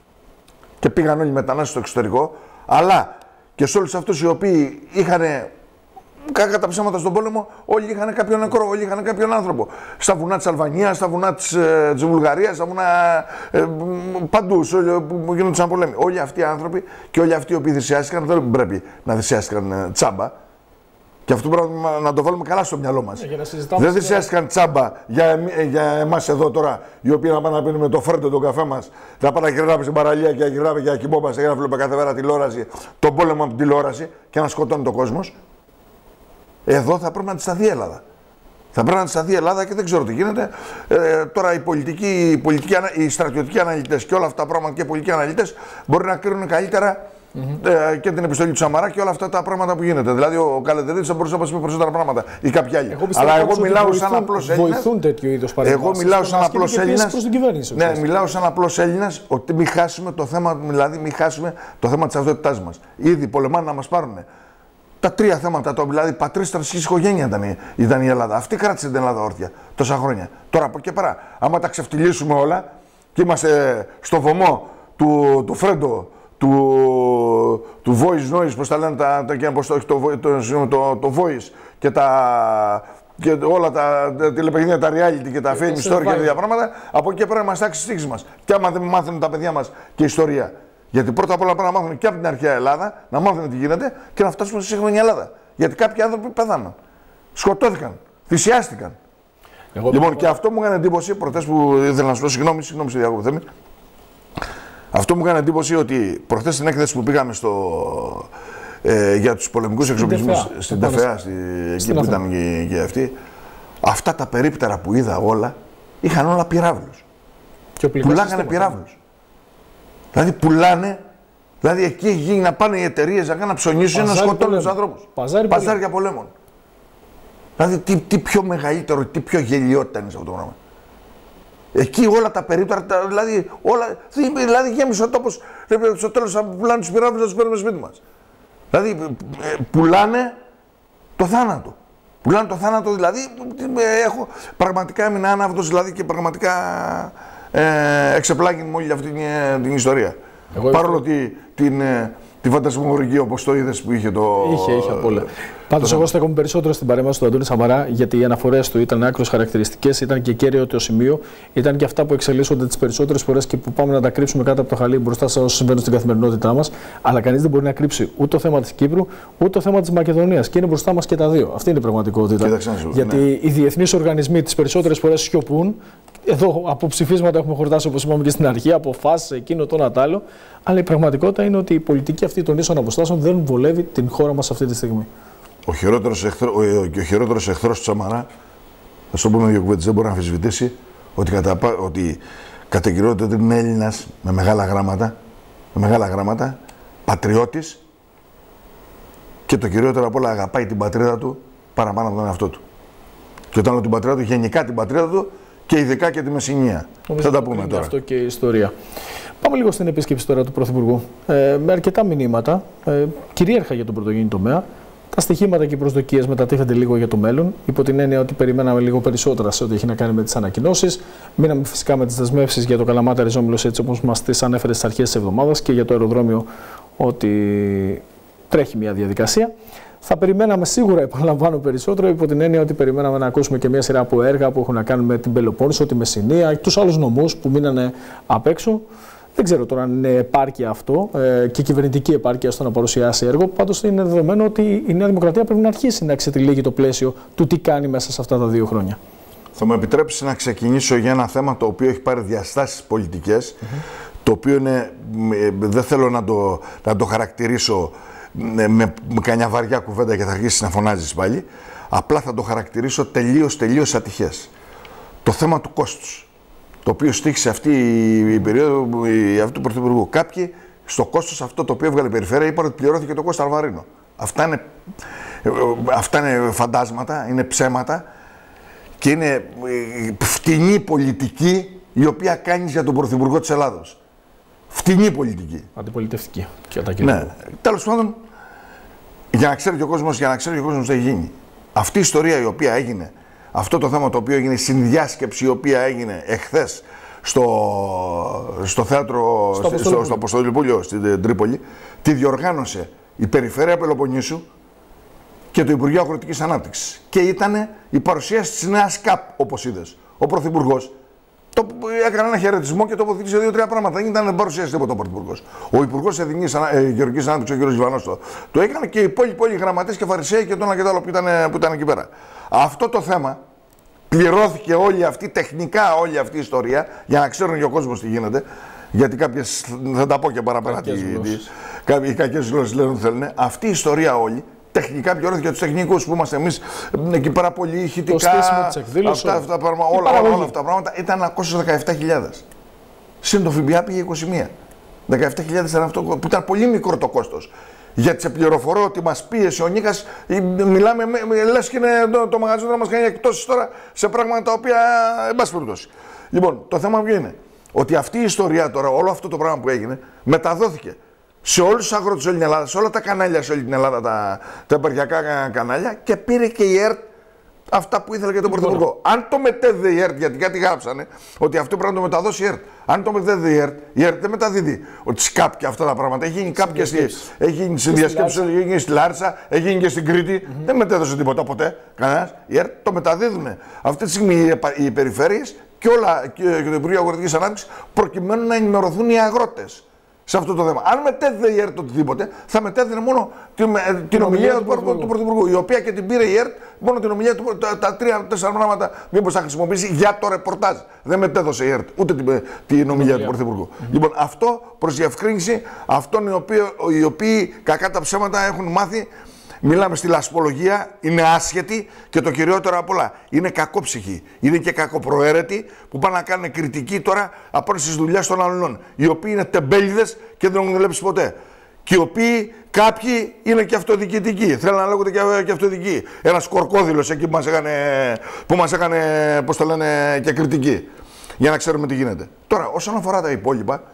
και πήγαν όλοι οι μετανάστες στο εξωτερικό. Αλλά και σε όλους αυτούς οι οποίοι είχαν κακά τα ψέματα στον πόλεμο, όλοι είχαν κάποιον νεκρό, όλοι είχαν κάποιον άνθρωπο. Στα βουνά της Αλβανίας, στα βουνά της, ε, της Βουλγαρίας, στα βουνά ε, παντού που γίνονταν πολέμοι. Όλοι αυτοί οι άνθρωποι και όλοι αυτοί οι οποίοι θυσιάστηκαν, δεν πρέπει να θυσιάστηκαν ε, τσάμπα. Και αυτό πρέπει να το βάλουμε καλά στο μυαλό μας. Δεν θυσιάστηκαν τσάμπα για, για εμάς εδώ τώρα, οι οποίοι να πάνε να πίνουμε το φρέντο τον καφέ μας, να πάνε να γυρνάμε στην παραλία και να γυρνάμε και να κοιμόμαστε για να βλέπουμε κάθε μέρα τηλεόραση, τον πόλεμο από την τηλεόραση και να σκοτώνει τον κόσμο. Εδώ θα πρέπει να αντισταθεί η Ελλάδα. Θα πρέπει να αντισταθεί η Ελλάδα και δεν ξέρω τι γίνεται. Ε, τώρα οι πολιτικοί, οι, πολιτικοί, οι στρατιωτικοί αναλυτές και όλα αυτά τα πράγματα και οι πολιτικοί αναλυτές μπορεί να κρίνουν καλύτερα mm-hmm. ε, και την επιστολή του Σαμαρά και όλα αυτά τα πράγματα που γίνεται. Δηλαδή ο Καλεντερίδης θα μπορούσε να μας πει περισσότερα πράγματα ή κάποιοι άλλοι. Εγώ αλλά εγώ μιλάω βοηθούν, σαν απλός Έλληνας. Βοηθούν τέτοιου είδους παρεμβάσεις. Εγώ μιλάω σαν απλός Έλληνας. Ναι, μιλάω σαν απλός Έλληνας ότι μην χάσουμε το θέμα, δηλαδή μην χάσουμε το θέμα της ταυτότητάς μας. Ήδη πολεμάνε να μας πάρουν. Τα τρία θέματα, το, δηλαδή πατρίστρας οικογένεια ήταν, ήταν η Ελλάδα. Αυτή κράτησε την Ελλάδα όρθια τόσα χρόνια. Τώρα από εκεί πέρα, άμα τα ξεφτυλίσουμε όλα και είμαστε στο βωμό του, του Φρέντο, του, του voice noise, πώς τα λένε, τα, τα, το, το, το, το, το voice και, τα, και όλα τα, τα τηλεπαιχνίδια, τα reality και τα fame story και τέτοια πράγματα, από εκεί πέρα μας τάξει στίξη μας. Και άμα δεν μάθουν τα παιδιά μας και ιστορία. Γιατί πρώτα απ' όλα πρέπει να μάθουν και από την αρχαία Ελλάδα, να μάθουν τι γίνεται και να φτάσουμε στη σύγχρονη Ελλάδα. Γιατί κάποιοι άνθρωποι πέθαναν, σκοτώθηκαν, θυσιάστηκαν. Εγώ λοιπόν, και αυτό μου έκανε εντύπωση, προχθές που ήθελα να σου πω, συγγνώμη, συγγνώμη στη διακοπή Θέμη. Αυτό μου έκανε εντύπωση ότι προχθές στην έκθεση που πήγαμε στο, ε, για τους πολεμικούς εξοπλισμούς στην ΤΕΦΕΑ, εκεί που ήταν και, και αυτή, αυτά τα περίπτερα που είδα όλα είχαν όλα πυράβλους. Πουλάγανε πυράβλους. Δηλαδή πουλάνε, δηλαδή εκεί έχει γίνει να πάνε οι εταιρείες να κάνουν να ψωνίσουν να σκοτώνουν τους ανθρώπους. Παζάρια πολέμων. Δηλαδή τι, τι πιο μεγαλύτερο, τι πιο γελιότητα είναι σε αυτό το πράγμα. Εκεί όλα τα περίπτωρα, δηλαδή, όλα, δηλαδή γέμισε ο τόπος, στο τέλος θα πουλάνε τους πυράβλους να τους παίρνουμε σπίτι μας. Δηλαδή πουλάνε το θάνατο. Πουλάνε το θάνατο, δηλαδή έχω, πραγματικά έμεινα άναυδος, δηλαδή και πραγματικά ε, εξεπλάγει με όλη αυτή την, την ιστορία. Εγώ παρόλο ότι την, τη φαντασμαγωγική, όπως το είδες που είχε το... Είχε, είχε απ' όλα. Πάντως, εγώ στέκομαι περισσότερο στην παρέμβαση του Αντώνη Σαμαρά, γιατί οι αναφορές του ήταν άκρως χαρακτηριστικές, ήταν και κέριο το σημείο, ήταν και αυτά που εξελίσσονται τις περισσότερες φορές και που πάμε να τα κρύψουμε κάτω από το χαλί μπροστά σε όσους συμβαίνουν στην καθημερινότητά μας. Αλλά κανείς δεν μπορεί να κρύψει ούτε το θέμα της Κύπρου, ούτε το θέμα της Μακεδονίας. Και είναι μπροστά μας και τα δύο. Αυτή είναι η πραγματικότητα. Κοίταξε, γιατί ναι. οι διεθνείς οργανισμοί τις περισσότερες φορές σιωπούν. Εδώ από ψηφίσματα έχουμε χορτάσει, όπως είπαμε και στην αρχή, αποφάσεις εκείνο το ένα τ' άλλο. Αλλά η πραγματικότητα είναι ότι η πολιτική αυτή των ίσων αποστάσεων δεν βολεύει την χώρα μας αυτή τη στιγμή. Ο χειρότερος εχθρός, ο, ο χειρότερος εχθρός του Σαμαρά, θα σου πούμε δύο κουβέντες, δεν μπορεί να αμφισβητήσει ότι κατά, ότι κατά κυριότητα είναι Έλληνας με μεγάλα γράμματα, με μεγάλα γράμματα, πατριώτης και το κυριότερο απ' όλα αγαπάει την πατρίδα του παραπάνω από τον εαυτό του. Και όταν λέω την πατρίδα του, γενικά την πατρίδα του και ειδικά και τη Μεσσηνία. Θα τα πούμε τώρα. Αυτό και η ιστορία. Πάμε λίγο στην επίσκεψη τώρα του Πρωθυπουργού. Ε, με αρκετά μηνύματα, ε, κυρίαρχα για τον πρωτογενή τομέα. Τα στοιχήματα και οι προσδοκίες μετατίθενται λίγο για το μέλλον, υπό την έννοια ότι περιμέναμε λίγο περισσότερα σε ό,τι έχει να κάνει με τις ανακοινώσεις. Μείναμε φυσικά με τις δεσμεύσεις για το Καλαμάτα Ριζόμυλος, έτσι όπως μας τις ανέφερε στις αρχές της εβδομάδας, και για το αεροδρόμιο ότι τρέχει μια διαδικασία. Θα περιμέναμε σίγουρα, επαναλαμβάνω, περισσότερο, υπό την έννοια ότι περιμέναμε να ακούσουμε και μια σειρά από έργα που έχουν να κάνουν με την Πελοπόννησο, τη Μεσσηνία, τους άλλους νομούς που μείνανε απ' έξω. Δεν ξέρω τώρα αν είναι επάρκεια αυτό ε, και κυβερνητική επάρκεια στο να παρουσιάσει έργο. Πάντως είναι δεδομένο ότι η Νέα Δημοκρατία πρέπει να αρχίσει να ξετυλίγει το πλαίσιο του τι κάνει μέσα σε αυτά τα δύο χρόνια. Θα μου επιτρέψει να ξεκινήσω για ένα θέμα το οποίο έχει πάρει διαστάσεις πολιτικές, mm-hmm. το οποίο είναι, δεν θέλω να το, να το χαρακτηρίσω με, με καμιά βαριά κουβέντα και θα αρχίσει να φωνάζεις πάλι. Απλά θα το χαρακτηρίσω τελείως, τελείως ατυχές. Το θέμα του κόστους, το οποίο στήχησε αυτή η περίοδο αυτού του Πρωθυπουργού. Κάποιοι στο κόστος αυτό το οποίο έβγαλε η Περιφέρεια είπαν ότι πληρώθηκε το κόστος Αλβαρίνο. Αυτά είναι, αυτά είναι φαντάσματα, είναι ψέματα και είναι φτηνή πολιτική η οποία κάνεις για τον Πρωθυπουργό της Ελλάδος. Φτηνή πολιτική. Αντιπολιτευτική. Ναι. Τέλος πάντων, για να ξέρει και ο κόσμος, για να ξέρει και ο κόσμος τι έχει γίνει. Αυτή η ιστορία η οποία έγινε, αυτό το θέμα το οποίο έγινε, η συνδιάσκεψη η οποία έγινε εχθές στο, στο θέατρο, στο, στο, στο, στο Αποστολοπούλιο στην Τρίπολη, τη διοργάνωσε η Περιφέρεια Πελοποννήσου και το Υπουργείο Αγροτικής Ανάπτυξης. Και ήταν η παρουσίαση της νέας ΚΑΠ, όπως είδες. Ο Πρωθυπουργός το, έκανε ένα χαιρετισμό και τοποθέτησε δύο-τρία πράγματα. Δεν ήταν παρουσίαση τίποτα ο Πρωθυπουργός. Ο Υπουργός Εθνικής ε, Γεωργικής Ανάπτυξης, ο κ. Γιβανός, το, το έκανε και οι υπόλοιποι όλοι γραμματείς και φαρισαίοι και το ένα και το άλλο που ήταν, που ήταν εκεί πέρα. Αυτό το θέμα πληρώθηκε όλη αυτή, τεχνικά όλη αυτή η ιστορία, για να ξέρουν και ο κόσμος τι γίνεται. Γιατί κάποιες, θα τα πω και παραπέρα, οι κακές γλώσσες λένε ότι θέλουν. Αυτή η ιστορία όλη τεχνικά πιο όρθια για τους τεχνικούς που είμαστε εμείς εκεί πέρα πολύ ηχητικά. Το στήσιμο της εκδήλωσης. Αυτά, αυτά, όλα, όλα, όλα, όλα αυτά τα πράγματα ήταν εννιακόσιες δεκαεπτά χιλιάδες. Συν το ΦΠΑ πήγε είκοσι μία. δεκαεπτά χιλιάδες ήταν αυτό που ήταν πολύ μικρό το κόστος. Γιατί σε πληροφορώ ότι μας πίεσε ο Νίκας, μιλάμε, λες και είναι το, το μαγαζί να μας κάνει εκτόσεις τώρα σε πράγματα τα οποία, εν πάση περιπτώσει. Λοιπόν, το θέμα ποιο είναι, ότι αυτή η ιστορία τώρα, όλο αυτό το πράγμα που έγινε, μεταδόθηκε σε όλους τους αγρότες όλη την Ελλάδα, σε όλα τα κανάλια σε όλη την Ελλάδα, τα, τα επαρχιακά κανάλια και πήρε και η ΕΡΤ αυτά που ήθελε για τον Πρωθυπουργό. Αν το μετέδιδε η ΕΡΤ, γιατί κάτι γράψανε, ότι αυτό πρέπει να το μεταδώσει η ΕΡΤ. Αν το μετέδιδε η ΕΡΤ, η ΕΡΤ δεν μεταδίδει ότι ΣΚΑΠ και αυτά τα πράγματα. Έχει γίνει κάποια έχει γίνει συνδιασκέψη, έχει γίνει στη Λάρισα, έχει γίνει και στην Κρήτη. Mm-hmm. Δεν μετέδωσε τίποτα ποτέ. Κανένας. Η ΕΡΤ το μεταδίδουν. Αυτή τη στιγμή οι περιφέρειες και όλα και το Υπουργείο Αγροτικής Ανάπτυξης προκειμένου να ενημερωθούν οι αγρότες σε αυτό το θέμα. Αν μετέδιδε η ΕΡΤ οτιδήποτε, θα μετέδινε μόνο την, την, την ομιλία του, του, του Πρωθυπουργού, η οποία και την πήρε η ΕΡΤ, μόνο την ομιλία του, τα, τα τρία-τέσσερα πράγματα μήπως θα χρησιμοποιήσει για το ρεπορτάζ. Δεν μετέδωσε η ΕΡΤ ούτε την, την ομιλία του Πρωθυπουργού. Mm-hmm. Λοιπόν, αυτό προς διευκρίνηση αυτών οι οποίοι, οι οποίοι κακά τα ψέματα έχουν μάθει. Μιλάμε στη λασπολογία, είναι άσχετοι και το κυριότερο απ' όλα είναι κακόψυχοι. Είναι και κακοπροαίρετοι που πάνε να κάνουν κριτική τώρα απάνω στις δουλειές των άλλων. Οι οποίοι είναι τεμπέληδες και δεν έχουν δουλέψει ποτέ. Και οι οποίοι κάποιοι είναι και αυτοδιοικητικοί. Θέλουν να λέγονται και αυτοδιοικητικοί. Ένας κορκόδηλος εκεί που μας έκανε, που μας έκανε πώς το λένε, και κριτική. Για να ξέρουμε τι γίνεται. Τώρα, όσον αφορά τα υπόλοιπα,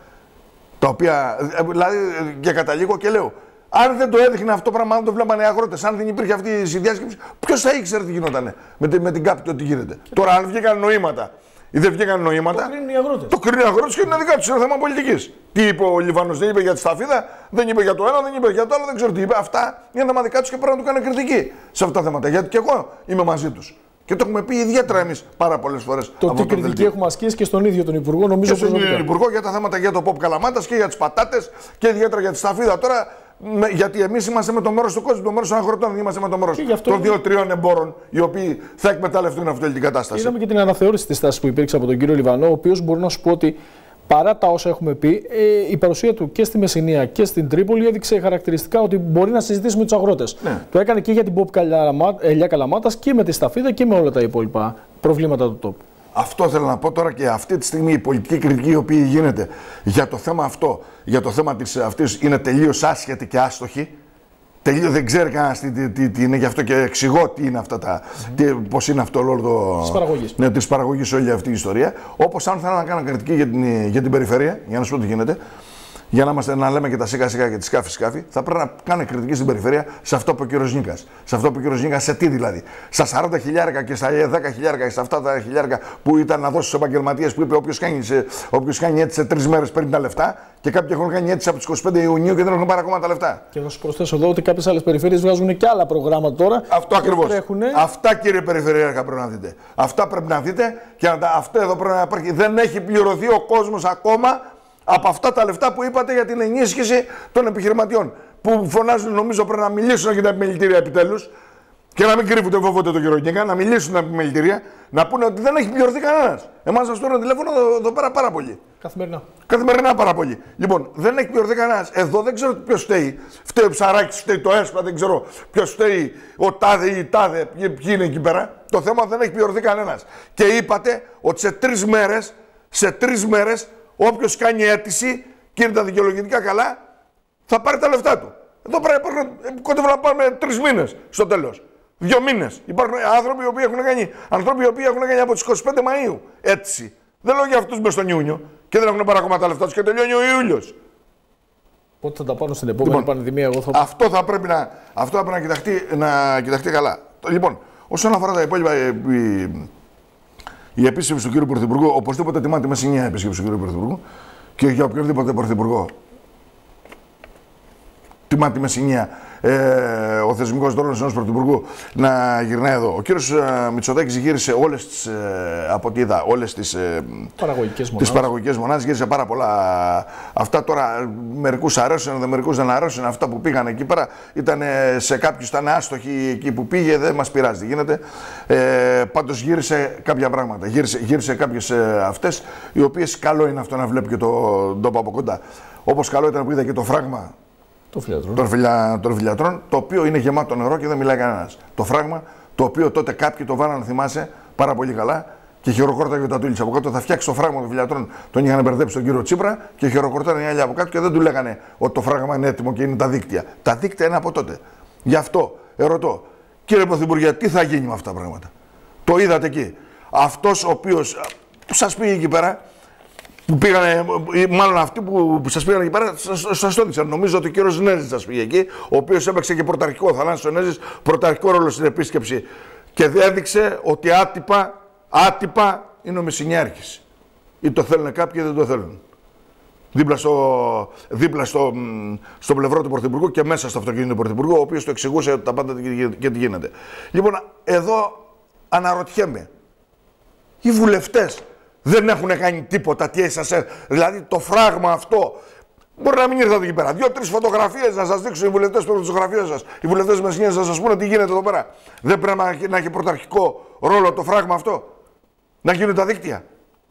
τα οποία. Δηλαδή, και καταλήγω και λέω. Αν δεν το έδειχνε αυτό το πράγμα, αν το βλέπανε οι αγρότες, αν δεν υπήρχε αυτή η συνδιάσκεψη, ποιος θα ήξερε τι γινότανε με, τη, με την ΚΑΠ και ό,τι γίνεται. Και τώρα, αν βγήκαν νοήματα ή δεν βγήκαν νοήματα. Το κρίνουν οι αγρότες. Το κρίνουν οι αγρότες και είναι δικά τους, είναι θέμα πολιτικής. Τι είπε ο Λιβάνος, δεν είπε για τη σταφίδα, δεν είπε για το ένα, δεν είπε για το άλλο, δεν ξέρω τι είπε. Αυτά είναι θέμα δικά τους και πρέπει να του κάνουν κριτική σε αυτά τα θέματα. Γιατί και εγώ είμαι μαζί τους. Και το έχουμε πει ιδιαίτερα εμείς πάρα πολλές φορές. Το τι κριτική δελτίο. Έχουμε ασκήσει και στον ίδιο τον Υπουργό, νομίζω. Και στον ίδιο Υπουργό για τα θέματα για το Ποπ Καλαμάτας και για τις πατάτες και ιδιαίτερα για τη σταφίδα. Τώρα, με, γιατί εμείς είμαστε με το μέρος του κόσμου, το μέρος των αγροτών, δεν είμαστε με το μέρος των δύο-τριών εμπόρων οι οποίοι θα εκμεταλλευτούν αυτή την κατάσταση. Είδαμε και την αναθεώρηση της τάσης που υπήρξε από τον κύριο Λιβανό, ο οποίος μπορεί να σου πω ότι παρά τα όσα έχουμε πει, ε, η παρουσία του και στη Μεσσηνία και στην Τρίπολη έδειξε χαρακτηριστικά ότι μπορεί να συζητήσει με τους αγρότες. Ναι. Το έκανε και για την Ποπ Ελιά Καλαμάτας και με τη σταφίδα και με όλα τα υπόλοιπα προβλήματα του τόπου. Αυτό θέλω να πω τώρα και αυτή τη στιγμή η πολιτική κριτική η οποία γίνεται για το θέμα αυτό, για το θέμα της αυτής είναι τελείως άσχετη και άστοχη. Τελείως δεν ξέρει κανένας τι, τι, τι, τι είναι, γι' αυτό και εξηγώ τι είναι αυτά τα, mm-hmm. τι, πώς είναι αυτό όλο το... Της παραγωγής. Ναι, της παραγωγής όλη αυτή η ιστορία. Όπως αν θέλω να κάνω κριτική για την, για την περιφέρεια, για να σου πω τι γίνεται, για να, είμαστε, να λέμε και τα σιγά σιγά και τη σκάφη σκάφη, θα πρέπει να κάνει κριτική στην περιφέρεια σε αυτό που ο κύριος Νίκας. Σε αυτό που ο κύριος Νίκας, σε τι δηλαδή. Στα σαράντα χιλιάρικα και στα δέκα χιλιάρικα και στα αυτά τα χιλιάρικα που ήταν να δώσει στους επαγγελματίες που είπε όποιος κάνει, σε, όποιος κάνει έτσι σε τρεις μέρες παίρνει τα λεφτά και κάποιοι έχουν κάνει έτσι από τις είκοσι πέντε Ιουνίου και δεν έχουν πάρει ακόμα τα λεφτά. Και να σου προσθέσω εδώ ότι κάποιες άλλες περιφέρειες βγάζουν και άλλα προγράμματα τώρα. Αυτό ακριβώς. Αυτά κύριε Περιφερειάρχα πρέπει να δείτε. Αυτά πρέπει να δείτε και να τα, αυτό εδώ πρέπει να υπάρχει. Δεν έχει πληρωθεί ο κόσμος ακόμα από αυτά τα λεφτά που είπατε για την ενίσχυση των επιχειρηματιών. Που φωνάζουν, νομίζω πρέπει να μιλήσουν για τα επιμελητήρια επιτέλους και να μην κρύβονται φοβόνται το κύριο Νίκα, να μιλήσουν τα επιμελητήρια, να πούνε ότι δεν έχει πληρωθεί κανένας. Εμάς σας παίρνουν τηλέφωνο εδώ πέρα πάρα πολύ. Καθημερινά. Καθημερινά πάρα πολύ. Λοιπόν, δεν έχει πληρωθεί κανένας. Εδώ δεν ξέρω ποιος φταίει. Φταίει ο Ψαράκης, φταίει το ΕΣΠΑ, δεν ξέρω ποιος φταίει, ο Τάδε ή η Τάδε, ποιοι είναι εκεί πέρα. Το θέμα δεν έχει πληρωθεί κανένας. Και είπατε ότι σε τρεις μέρες, σε τρεις μέρες, όποιος κάνει αίτηση και είναι τα δικαιολογητικά καλά, θα πάρει τα λεφτά του. Εδώ πρέπει να κοντεύουν να πάμε τρεις μήνες στο τέλος. Δύο μήνες. Υπάρχουν άνθρωποι οι οποίοι έχουν κάνει, άνθρωποι οι οποίοι έχουν κάνει από τις είκοσι πέντε Μαΐου αίτηση. Δεν λέω για αυτούς μες στον Ιούνιο και δεν έχουν πάρει ακόμα τα λεφτά τους και τελειώνει ο Ιούλιος. Πότε θα τα πάρουν στην επόμενη λοιπόν, πανδημία, εγώ θα... Αυτό θα πρέπει να, αυτό θα πρέπει να, κοιταχτεί, να κοιταχτεί καλά. Λοιπόν, όσον αφορά τα υπόλοιπα, η, η επίσκεψη του κύριου Πρωθυπουργού, οπωσδήποτε τιμά τη Μεσσηνία επίσκεψη του κύριου Πρωθυπουργού και για οποιοδήποτε Πρωθυπουργό. Τιμά τη Μεσσηνία ε, ο θεσμικός ρόλος ενός Πρωθυπουργού να γυρνάει εδώ. Ο κύριος ε, Μητσοτάκης γύρισε όλες τις, ε, από ό,τι είδα, όλες τις, ε, παραγωγικές τις παραγωγικές μονάδες, γύρισε πάρα πολλά. Αυτά τώρα μερικούς αρέσουν, μερικούς δεν αρέσουν. Αυτά που πήγαν εκεί πέρα ήταν σε κάποιους ήταν άστοχοι εκεί που πήγε, δεν μας πειράζει τι γίνεται. Ε, πάντως γύρισε κάποια πράγματα, γύρισε, γύρισε κάποιες ε, αυτές, οι οποίες καλό είναι αυτό να βλέπει και τον τόπο από κοντά. Όπως καλό ήταν που είδα και το φράγμα Το φιλιατρών. Των, φιλια, των φιλιατρών, το οποίο είναι γεμάτο νερό και δεν μιλάει κανένας. Το φράγμα, το οποίο τότε κάποιοι το βάλανε, θυμάσαι πάρα πολύ καλά, και χειροκρόταγε ο Τατούλης από κάτω. Θα φτιάξει το φράγμα των φιλιατρών. Τον είχαν μπερδέψει τον κύριο Τσίπρα και χειροκρότανε οι άλλοι από κάτω και δεν του λέγανε ότι το φράγμα είναι έτοιμο και είναι τα δίκτυα. Τα δίκτυα είναι από τότε. Γι' αυτό ερωτώ, κύριε Πρωθυπουργέ, τι θα γίνει με αυτά τα πράγματα? Το είδατε εκεί. Αυτός ο οποίος σας πήγε εκεί πέρα, που πήγανε, μάλλον αυτοί που, που σας πήγαν εκεί πέρα, σας το έδειξαν. Νομίζω ότι ο κύριος Νέζης σας πήγε εκεί, ο οποίος έπαιξε και πρωταρχικό, ο Θανάσης Νέζης, πρωταρχικό ρόλο στην επίσκεψη και έδειξε ότι άτυπα, άτυπα είναι ο Μεσσηνιάρχης. Ή το θέλουν κάποιοι ή δεν το θέλουν. Δίπλα, στο, δίπλα στο, στο πλευρό του Πρωθυπουργού και μέσα στο αυτοκίνητο του Πρωθυπουργού, ο οποίος το εξηγούσε τα πάντα και τι γίνεται. Λοιπόν, εδώ αναρωτιέμαι, οι βουλευτές δεν έχουν κάνει τίποτα, τι έσαι, δηλαδή το φράγμα αυτό. Μπορεί να μην ήρθατε εκεί πέρα. Δύο-τρεις φωτογραφίες να σας δείξουν οι βουλευτές πέρα από τις φωτογραφίες σας. Οι βουλευτές Μεσσηνίας να σας πούνε τι γίνεται εδώ πέρα. Δεν πρέπει να, να έχει πρωταρχικό ρόλο το φράγμα αυτό? Να γίνουν τα δίκτυα?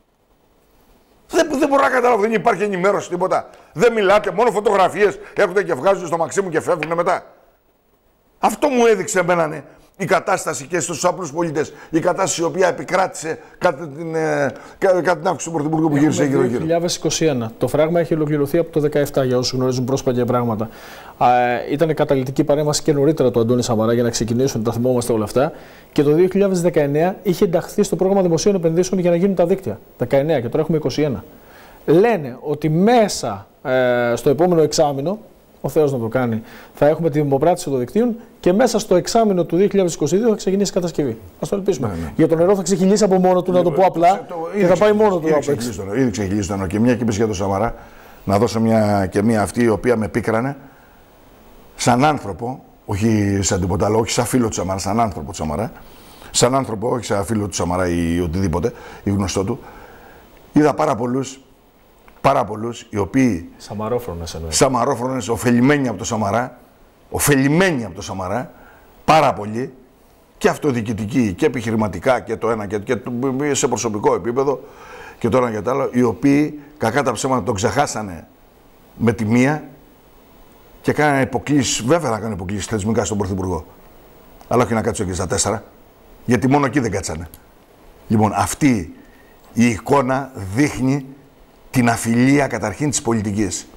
Δεν, δεν μπορώ να καταλάβω, δεν υπάρχει ενημέρωση, τίποτα. Δεν μιλάτε, μόνο φωτογραφίες έρχονται και βγάζουν στο μαξί μου και φεύγουν μετά. Αυτό μου έδειξε εμένα, ναι, η κατάσταση και στους απλούς πολίτες. Η κατάσταση η οποία επικράτησε κατά την, ε, κατά την αύξηση του Πρωθυπουργού που γύρισε γύρω-γύρω. δύο χιλιάδες είκοσι ένα. Το φράγμα έχει ολοκληρωθεί από το δύο χιλιάδες δεκαεπτά, για όσους γνωρίζουν πρόσωπα και πράγματα. Ε, ήταν καταλυτική παρέμβαση και νωρίτερα του Αντώνη Σαμαρά για να ξεκινήσουν, τα θυμόμαστε όλα αυτά. Και το δύο χιλιάδες δεκαεννέα είχε ενταχθεί στο πρόγραμμα δημοσίων επενδύσεων για να γίνουν τα δίκτυα. δεκαεννέα και τώρα έχουμε είκοσι ένα. Λένε ότι μέσα ε, στο επόμενο εξάμηνο, ο Θεός να το κάνει, θα έχουμε τη δημοπράτηση των δικτύων και μέσα στο εξάμηνο του δύο χιλιάδες είκοσι δύο θα ξεκινήσει η κατασκευή. Ας το ελπίσουμε. Ναι, ναι. Για το νερό θα ξεχυλήσει από μόνο του, να το πω απλά, το, και θα πάει μόνο του. Ήδη ξεχυλήσει το νερό. Και μια και είπες για τον Σαμαρά, να δώσω μια, και μια αυτή η οποία με πίκρανε σαν άνθρωπο, όχι σαν τίποτα άλλο, όχι σαν φίλο του Σαμαρά, σαν άνθρωπο του Σαμαρά. Σαν άνθρωπο, όχι σαν φίλο του Σαμαρά ή οτιδήποτε, ή γνωστό του. Είδα πάρα πολλούς. Πάρα πολλούς οι οποίοι. Σαμαρόφρονες εννοεί. Σαμαρόφρονες, ωφελημένοι από το Σαμαρά. Ωφελημένοι από το Σαμαρά. Πάρα πολλοί. Και αυτοδιοικητικοί και επιχειρηματικά και το ένα και, και σε προσωπικό επίπεδο και το ένα και το άλλο. Οι οποίοι κακά τα ψέματα τον ξεχάσανε με τη μία και κάνανε υποκλήσεις. Βέβαια να κάνουν υποκλήσεις θεσμικά στον Πρωθυπουργό. Αλλά όχι να κάτσουν και στα τέσσερα. Γιατί μόνο εκεί δεν κάτσανε. Λοιπόν, αυτή η εικόνα δείχνει την αφιλία καταρχήν της πολιτικής.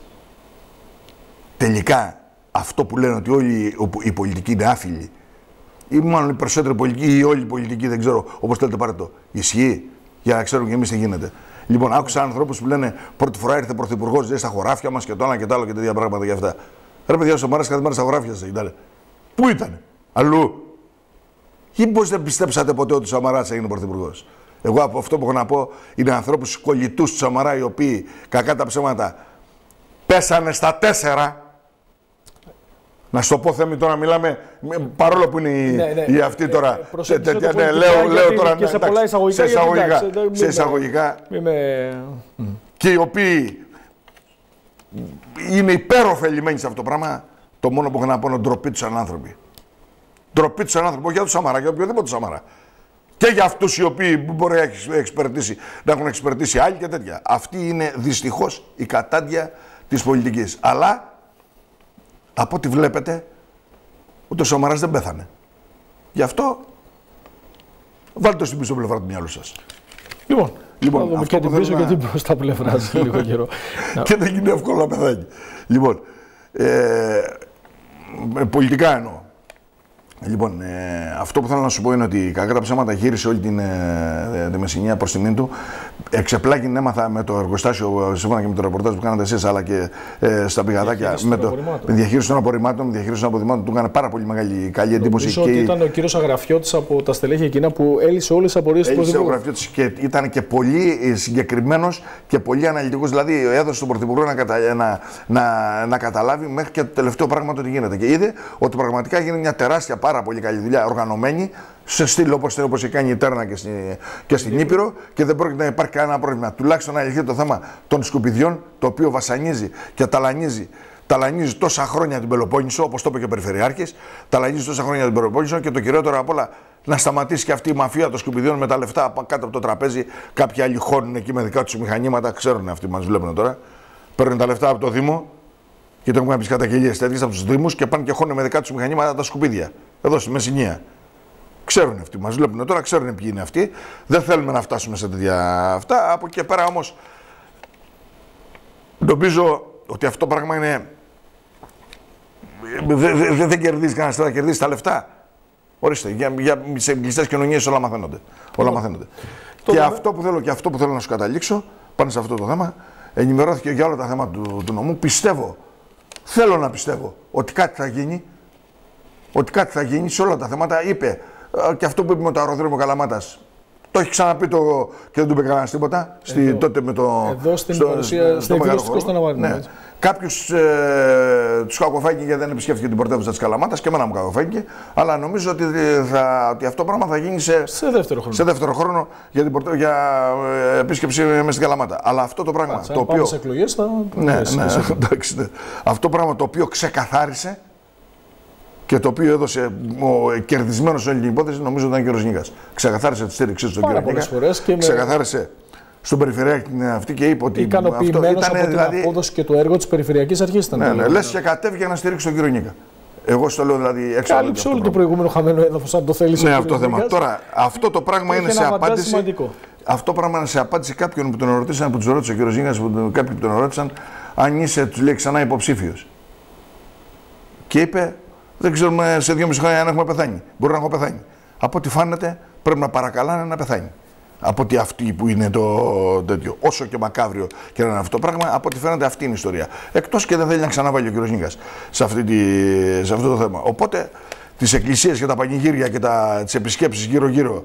Τελικά, αυτό που λένε ότι όλοι οι πολιτικοί είναι άφιλοι, ή μάλλον οι περισσότεροι πολιτικοί ή όλοι οι πολιτικοί, δεν ξέρω, όπως θέλετε πάρετε το, ισχύει, για να ξέρουμε και εμείς τι γίνεται. Λοιπόν, άκουσα ανθρώπους που λένε πρώτη φορά ήρθε πρωθυπουργός, λέει στα χωράφια μας και το ένα και το άλλο και τέτοια πράγματα για αυτά. Ρε παιδιά, ο Σαμαράς κάθε μέρα στα χωράφια σας ήταν. Πού ήταν, αλλού? Ή πώς δεν πιστέψατε ποτέ ότι ο Σαμαράς έγινε πρωθυπουργός? Εγώ από αυτό που έχω να πω είναι ανθρώπους κολλητούς του Σαμαρά, οι οποίοι κακά τα ψέματα πέσανε στα τέσσερα. Να σου το πω, Θέμη, τώρα μιλάμε, παρόλο που είναι η, ναι, ναι, η αυτή τώρα. Ε, σε τέτοια, ναι, λέω, λέω τώρα, και σε πολλά εισαγωγικά. Σε εισαγωγικά. Εντάξει, σε εισαγωγικά με... Και οι οποίοι είναι υπεροφελημένοι σε αυτό το πράγμα, το μόνο που έχω να πω είναι ντροπή τους σαν άνθρωποι. Ντροπή τους σαν άνθρωποι, όχι για τον Σαμαρά, για οποιοδήποτε Σαμαρά. Και για αυτούς οι οποίοι μπορεί να, εξυπηρετήσει, να έχουν εξυπηρετήσει άλλοι και τέτοια. Αυτή είναι δυστυχώς η κατάντια της πολιτικής. Αλλά, από ό,τι βλέπετε, ούτε ο Σαμαράς δεν πέθανε. Γι' αυτό, βάλτε το στην πίσω πλευρά του μυαλού σας. Λοιπόν, λοιπόν αυτό και την πίσω να... και την μπροστά πλευρά σε λίγο καιρό. Και δεν γίνει εύκολο να πεθάνει. Λοιπόν, ε, πολιτικά εννοώ. Λοιπόν, ε, αυτό που θέλω να σου πω είναι ότι κακά τα ψέματα γύρισε όλη την ε, τη Μεσσηνία προς τιμήν του. Εξεπλάγει, έμαθα με το εργοστάσιο, σύμφωνα και με το ρεπορτάζ που κάνατε εσείς, αλλά και ε, στα πηγαδάκια. Με, το, με διαχείριση των απορριμμάτων, με διαχείριση των απορριμμάτων, του έκανε πάρα πολύ μεγάλη καλή εντύπωση. Νομίζω και ότι ήταν ο κύριος Αγραφιώτης από τα στελέχη εκείνα που έλυσε όλες τις απορίες του Πρωθυπουργού. Έλυσε ο Αγραφιώτης και ήταν και πολύ συγκεκριμένος και πολύ αναλυτικός. Δηλαδή, έδωσε στον Πρωθυπουργό να, κατα... να, να, να καταλάβει μέχρι και το τελευταίο πράγμα το τι γίνεται. Και είδε ότι πραγματικά έγινε μια τεράστια, πάρα πολύ καλή δουλειά, οργανωμένη, σε στυλ όπως έχει κάνει η Τέρνα και, στη, και στην Ήπειρο, και δεν πρόκειται να υπάρχει κανένα πρόβλημα. Τουλάχιστον να λυθεί το θέμα των σκουπιδιών, το οποίο βασανίζει και ταλανίζει, ταλανίζει τόσα χρόνια την Πελοπόννησο, όπως το είπε και ο Περιφερειάρχης, ταλανίζει τόσα χρόνια την Πελοπόννησο, και το κυριότερο απ' όλα να σταματήσει και αυτή η μαφία των σκουπιδιών με τα λεφτά κάτω από το τραπέζι. Κάποιοι άλλοι χώνουν εκεί με δικά τους μηχανήματα, ξέρουν αυτοί που μας βλέπουν τώρα. Παίρνουν τα λεφτά από το Δήμο Γιατί έχουμε πει καταγγελίες τέτοιες από τους Δήμους και πάνε και χώνουν με δικά τους μηχανήματα τα σκουπίδια. Εδώ στη Μεσσηνία. Ξέρουν αυτοί, μας βλέπουν τώρα, ξέρουν ποιοι είναι αυτοί. Δεν θέλουμε να φτάσουμε σε τέτοια αυτά. Από εκεί και πέρα όμως, νομίζω ότι αυτό το πράγμα είναι. Δεν δε, δε, δε κερδίζει κανένας, θα κερδίσει τα λεφτά. Ορίστε, για, για, σε κλειστές κοινωνίες όλα μαθαίνονται. Όλα μαθαίνονται. Και, δούμε. αυτό που θέλω, και αυτό που θέλω να σου καταλήξω πάνω σε αυτό το θέμα, ενημερώθηκε για όλα τα θέματα του, του νομού. Πιστεύω, θέλω να πιστεύω ότι κάτι θα γίνει. Ότι κάτι θα γίνει σε όλα τα θέματα. Είπε και αυτό που είπε με το αεροδρόμιο Καλαμάτας. Το έχει ξαναπεί το, και δεν του είπε κανένα τίποτα. Στη, τότε με το. Εδώ στην στο, παρουσία, στην εκδήλωση του Κώστα Ναβαρίνου. Ναι. Κάποιους ε, τους κακοφάγηκε γιατί δεν επισκέφθηκε την πρωτεύουσα της Καλαμάτας και εμένα μου κακοφάγηκε. Αλλά νομίζω ότι, θα, ότι αυτό το πράγμα θα γίνει σε, σε, δεύτερο, χρόνο. σε δεύτερο χρόνο για, την πρωτεύουσα, για ε, επίσκεψη μέσα στην Καλαμάτα. Αλλά αυτό το πράγμα. Άτσα, το οποίο. Σε εκλογές θα. Ναι, ναι, ναι, εντάξει, ναι. Αυτό το πράγμα το οποίο ξεκαθάρισε και το οποίο έδωσε ο κερδισμένος στην ελληνική υπόθεση, νομίζω ότι ήταν και ο Ρωσνίκας. Ξεκαθάρισε τη στήριξή του στον κύριο Νίκα. Ξεκαθάρισε στον Περιφερειάρχη αυτή και είπε ότι. Ικανοποιημένος από την δηλαδή... απόδοση και το έργο της Περιφερειακής Αρχής ήταν. Ναι, ναι, λες και κατέβηκε να στηρίξει τον κύριο Νίκα. Εγώ στο λέω δηλαδή έξω. Κάλυψε όλο το προηγούμενο χαμένο έδαφος, αν το θέλει. Ναι, αυτό το θέμα. Τώρα, αυτό το πράγμα είναι σε απάντηση. Αυτό πράγμα είναι σε απάντηση κάποιον που τον ρωτήσαν, που του ρώτησε ο κύριο Νίκα, κάποιοι που τον ρώτησαν, αν είσαι, του λέει ξανά υποψήφιος. Και είπε. Δεν ξέρουμε σε δυόμιση χρόνια αν έχουμε πεθάνει. Μπορεί να έχω πεθάνει. Από ό,τι φάνεται πρέπει να παρακαλάνε να πεθάνει. Από ότι αυτή που είναι το τέτοιο. Όσο και μακάβριο και να είναι αυτό το πράγμα, από ό,τι φαίνεται αυτή είναι η ιστορία. Εκτός και δεν θέλει να ξαναβάλει ο κ. Νίκας σε, σε αυτό το θέμα. Οπότε τις εκκλησίες και τα πανηγύρια και τις επισκέψεις γύρω-γύρω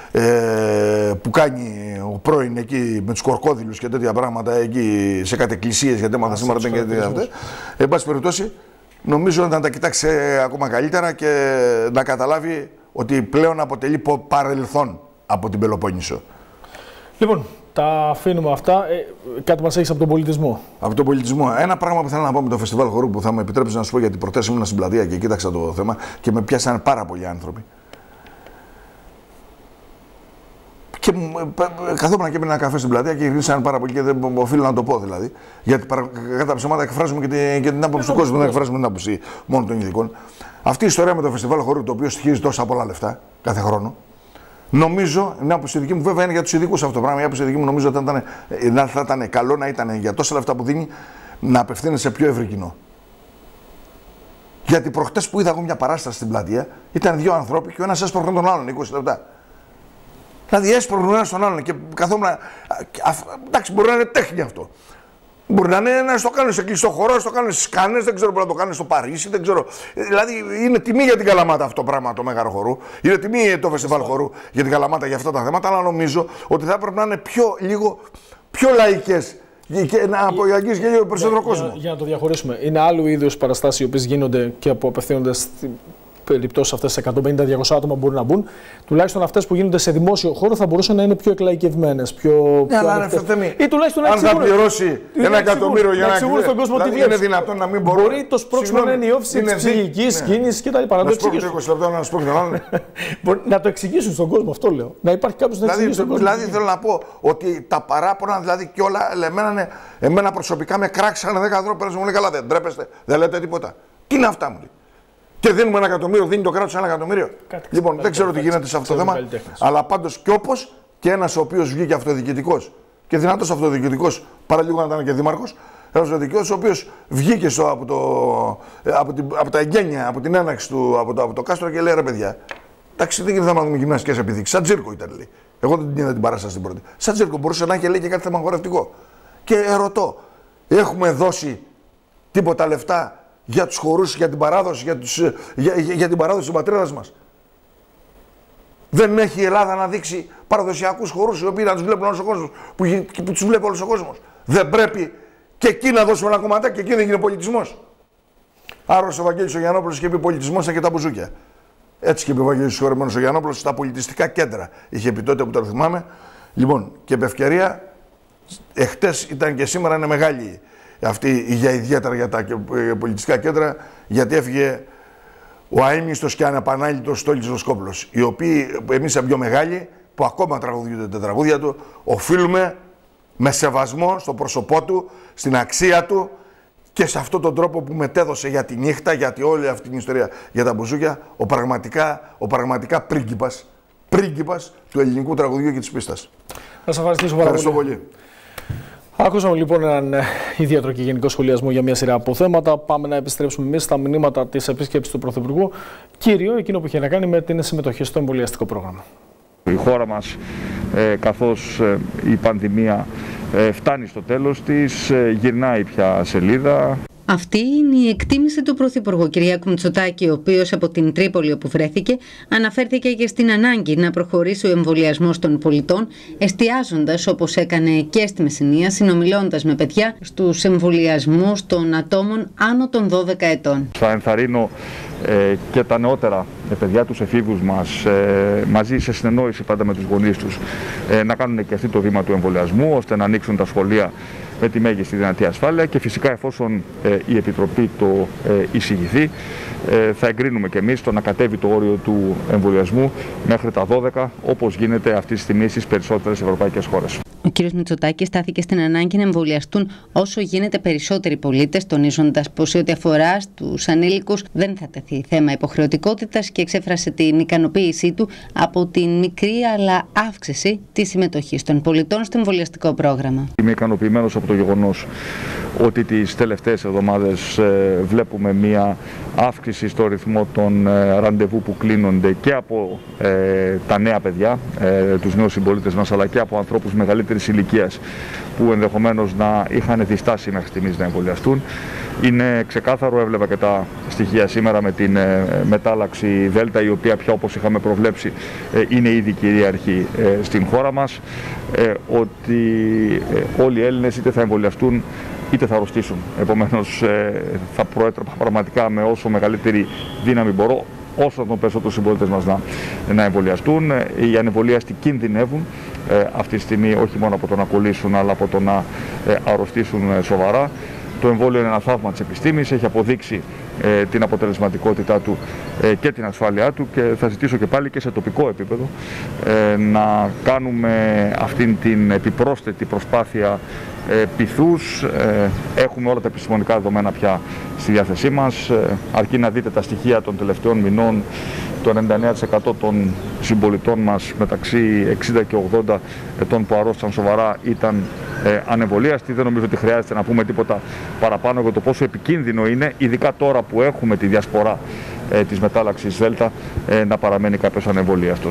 ε, που κάνει ο πρώην εκεί με τους κορκόδηλους και τέτοια πράγματα εκεί σε κατεκκλησίες, γιατί έμαθα σήμερα δεν και αυτά. Εν πάση περιπτώσει. Νομίζω να τα κοιτάξει ακόμα καλύτερα και να καταλάβει ότι πλέον αποτελεί παρελθόν από την Πελοπόννησο. Λοιπόν, τα αφήνουμε αυτά. Ε, κάτι μας έχεις από τον πολιτισμό. Από τον πολιτισμό. Ένα πράγμα που θέλω να πω με το φεστιβάλ χορού που θα με επιτρέψει να σου πω, γιατί προτές ήμουν στην πλατεία και κοίταξα το θέμα και με πιάσαν πάρα πολλοί άνθρωποι. Και καθόμουν και έπαιρνα ένα καφέ στην πλατεία και γυρίσαν πάρα πολύ και δεν οφείλω να το πω δηλαδή. Γιατί κατά τα ψέματα εκφράζουμε και την, και την άποψη του κόσμου, δεν εκφράζουμε την άποψη μόνο των ειδικών. Αυτή η ιστορία με το φεστιβάλ χορού, το οποίο στοιχίζει τόσα πολλά λεφτά κάθε χρόνο, νομίζω, μια άποψη δική μου, βέβαια είναι για του ειδικού αυτό το πράγμα. Μια άποψη δική μου νομίζω ότι θα ήταν, θα ήταν καλό να ήταν για τόσα λεφτά που δίνει να απευθύνεται σε πιο ευρύ κοινό. Γιατί προχτές που είδα εγώ μια παράσταση στην πλατεία, ήταν δύο άνθρωποι και ο ένας έσπρωχνε τον άλλον είκοσι λεπτά. Δηλαδή έσπρωχνε ένα στον άλλον και καθόμουν. Εντάξει, μπορεί να είναι τέχνη αυτό. Μπορεί να είναι να το κάνουν σε κλειστό χώρο, να το κάνουν στι Κάνες, δεν ξέρω, μπορεί να το κάνουν στο Παρίσι, δεν ξέρω. Δηλαδή είναι τιμή για την Καλαμάτα αυτό το πράγμα το Μέγαρο Χορού. Είναι τιμή το φεστιβάλ χορού για την Καλαμάτα για αυτά τα θέματα, αλλά νομίζω ότι θα έπρεπε να είναι πιο, λίγο, πιο λαϊκές και να απογειαγγίσει και λίγο περισσότερο για, κόσμο. Για, για να το διαχωρίσουμε, είναι άλλου είδους παραστάσεις οι οποίες γίνονται και που απευθύνονται στην. Περιπτώσεις αυτές σε εκατόν πενήντα με διακόσια άτομα μπορούν να μπουν. Τουλάχιστον αυτές που γίνονται σε δημόσιο χώρο θα μπορούσαν να είναι πιο εκλαϊκευμένες. Πιο, ναι, πιο αλλά ή τουλάχιστον να αν θα πληρώσει ένα εκατομμύριο για να εξηγούν στον κόσμο δηλαδή, τι είναι δυνατόν να μην μπορεί. Μπορεί το σπρώξιμο να είναι η όφηση της ψυχικής κίνησης κτλ. Να το εξηγήσουν. είκοσι λεπτά να σπρώξει τον άλλον. Να το εξηγήσουν στον κόσμο, αυτό λέω. Να υπάρχει κάποιος να εξηγήσει στον κόσμο. Δηλαδή θέλω να πω ότι τα παράπονα δηλαδή και όλα εμένα προσωπικά με κράξανε δέκα ανθρώπους. Μου λέει καλά, δεν τρέπεστε, δεν λέτε τίποτα. Τι είναι αυτά μου λέει. Και δίνουμε ένα εκατομμύριο, δίνει το κράτος ένα εκατομμύριο. Κάτι λοιπόν, δεν ξέρω τι γίνεται σε αυτό το θέμα. Αλλά πάντως κι όπως και ένας ο οποίος βγήκε αυτοδιοικητικός και δυνατός αυτοδιοικητικός, παρά λίγο να ήταν και δήμαρχος, ένας αυτοδιοικητικός ο οποίος βγήκε στο, από, το, από, την, από τα εγγένεια, από την έναξη του, από το, από το κάστρο και λέει ρε παιδιά, εντάξει, δεν γίνεται να δούμε γυμναστικές επιδείξεις. Σαν τζίρκο ήταν λέει. Εγώ δεν την είδα την παράσταση στην πρώτη. Σαν τζίρκο μπορούσε να έχει λέει και κάτι θέμα χορευτικό. Και ερωτώ, έχουμε δώσει τίποτα λεφτά για τους χορούς, για την παράδοση, για, τους, για, για, για την παράδοση της πατρίδας μας. Δεν έχει η Ελλάδα να δείξει παραδοσιακούς χορούς, οι οποίοι να τους βλέπουν όλος ο κόσμος, που, που τους βλέπει όλος ο κόσμος. Δεν πρέπει και εκεί να δώσουμε ένα κομματάκι και εκεί δεν γίνει πολιτισμός. Άρα ο Βαγγέλης ο Γιαννόπουλος είχε πει πολιτισμός ήταν και τα μπουζούκια. Έτσι και είπε ο Βαγγέλης ο συγχωρεμένος ο Γιαννόπουλος στα πολιτιστικά κέντρα. Είχε πει τότε που το θυμάμαι. Λοιπόν, και επ' ευκαιρία, εχτες ήταν και σήμερα είναι μεγάλη αυτή για ιδιαίτερα για τα πολιτιστικά κέντρα, γιατί έφυγε ο αείμνηστος και ανεπανάληπτος Στόλης Βοσκόπουλος, οι οποίοι εμείς οι πιο μεγάλοι, που ακόμα τραγουδιούνται τα τραγούδια του, οφείλουμε με σεβασμό στο πρόσωπό του, στην αξία του, και σε αυτόν τον τρόπο που μετέδωσε για τη νύχτα, γιατί όλη αυτή την ιστορία για τα μπουζούκια, ο πραγματικά, ο πραγματικά πρίγκιπας, πρίγκιπας του ελληνικού τραγουδιού και της πίστας. Να σας ευχαριστήσω πάρα πολύ. πολύ. Άκουσαμε λοιπόν έναν ιδιαίτερο και γενικό σχολιασμό για μια σειρά από θέματα. Πάμε να επιστρέψουμε εμείς στα μηνύματα της επίσκεψης του Πρωθυπουργού, κύριο εκείνο που είχε να κάνει με την συμμετοχή στο εμβολιαστικό πρόγραμμα. Η χώρα μας, ε, καθώς ε, η πανδημία ε, φτάνει στο τέλος της, ε, γυρνάει πια σελίδα. Αυτή είναι η εκτίμηση του Πρωθυπουργού Κυριάκου Μητσοτάκη, ο οποίος από την Τρίπολη όπου βρέθηκε αναφέρθηκε και στην ανάγκη να προχωρήσει ο εμβολιασμός των πολιτών, εστιάζοντας όπως έκανε και στη Μεσσηνία, συνομιλώντας με παιδιά στους εμβολιασμούς των ατόμων άνω των δώδεκα ετών. Θα ενθαρρύνω ε, και τα νεότερα ε, παιδιά, τους εφήβους μας, ε, μαζί σε συνεννόηση πάντα με τους γονείς τους, ε, να κάνουν και αυτοί το βήμα του εμβολιασμού, ώστε να ανοίξουν τα σχολεία με τη μέγιστη δυνατή ασφάλεια και φυσικά εφόσον ε, η Επιτροπή το ε, εισηγηθεί, ε, θα εγκρίνουμε και εμείς το να κατέβει το όριο του εμβολιασμού μέχρι τα δώδεκα, όπως γίνεται αυτή τη στιγμή στις περισσότερες ευρωπαϊκές χώρες. Ο κ. Μητσοτάκης στάθηκε στην ανάγκη να εμβολιαστούν όσο γίνεται περισσότεροι πολίτες, τονίζοντας πως σε ό,τι αφορά στους ανήλικους δεν θα τεθεί θέμα υποχρεωτικότητας και εξέφρασε την ικανοποίησή του από την μικρή αλλά αύξηση της συμμετοχής των πολιτών στο εμβολιαστικό πρόγραμμα. Είμαι ικανοποιημένος από το γεγονός ότι τις τελευταίες εβδομάδες ε, βλέπουμε μία αύξηση στο ρυθμό των ε, ραντεβού που κλείνονται και από ε, τα νέα παιδιά, ε, τους νέους συμπολίτες μας, αλλά και από ανθρώπους μεγαλύτερης ηλικίας που ενδεχομένως να είχαν διστάσει μέχρι στιγμής να εμβολιαστούν. Είναι ξεκάθαρο, έβλεπα και τα στοιχεία σήμερα με την ε, μετάλλαξη Δέλτα, η οποία πια όπως είχαμε προβλέψει ε, είναι ήδη κυρίαρχη ε, στην χώρα μας, ε, ότι ε, όλοι οι Έλληνες είτε θα εμβολιαστούν είτε θα αρρωστήσουν. Επομένως ε, θα προέτρεπα πραγματικά με όσο μεγαλύτερη δύναμη μπορώ, όσο τον περισσότερους συμπολίτες μας να, να εμβολιαστούν. Οι ανεμβολίαστοι κινδυνεύουν ε, αυτή τη στιγμή όχι μόνο από το να κολλήσουν, αλλά από το να ε, αρρωστήσουν ε, σοβαρά. Το εμβόλιο είναι ένα θαύμα της επιστήμης, έχει αποδείξει ε, την αποτελεσματικότητά του ε, και την ασφάλειά του και θα ζητήσω και πάλι και σε τοπικό επίπεδο ε, να κάνουμε αυτήν την επιπρόσθετη προσπάθεια ε, πειθούς. Ε, έχουμε όλα τα επιστημονικά δεδομένα πια στη διάθεσή μας, ε, αρκεί να δείτε τα στοιχεία των τελευταίων μηνών. Το ενενήντα εννέα τοις εκατό των συμπολιτών μας μεταξύ εξήντα και ογδόντα ετών που αρρώστησαν σοβαρά ήταν ε, ανεμβολίαστοι. Δεν νομίζω ότι χρειάζεται να πούμε τίποτα παραπάνω για το πόσο επικίνδυνο είναι, ειδικά τώρα που έχουμε τη διασπορά ε, της μετάλλαξης Δέλτα, ε, να παραμένει κάποιος ανεμβολίαστος.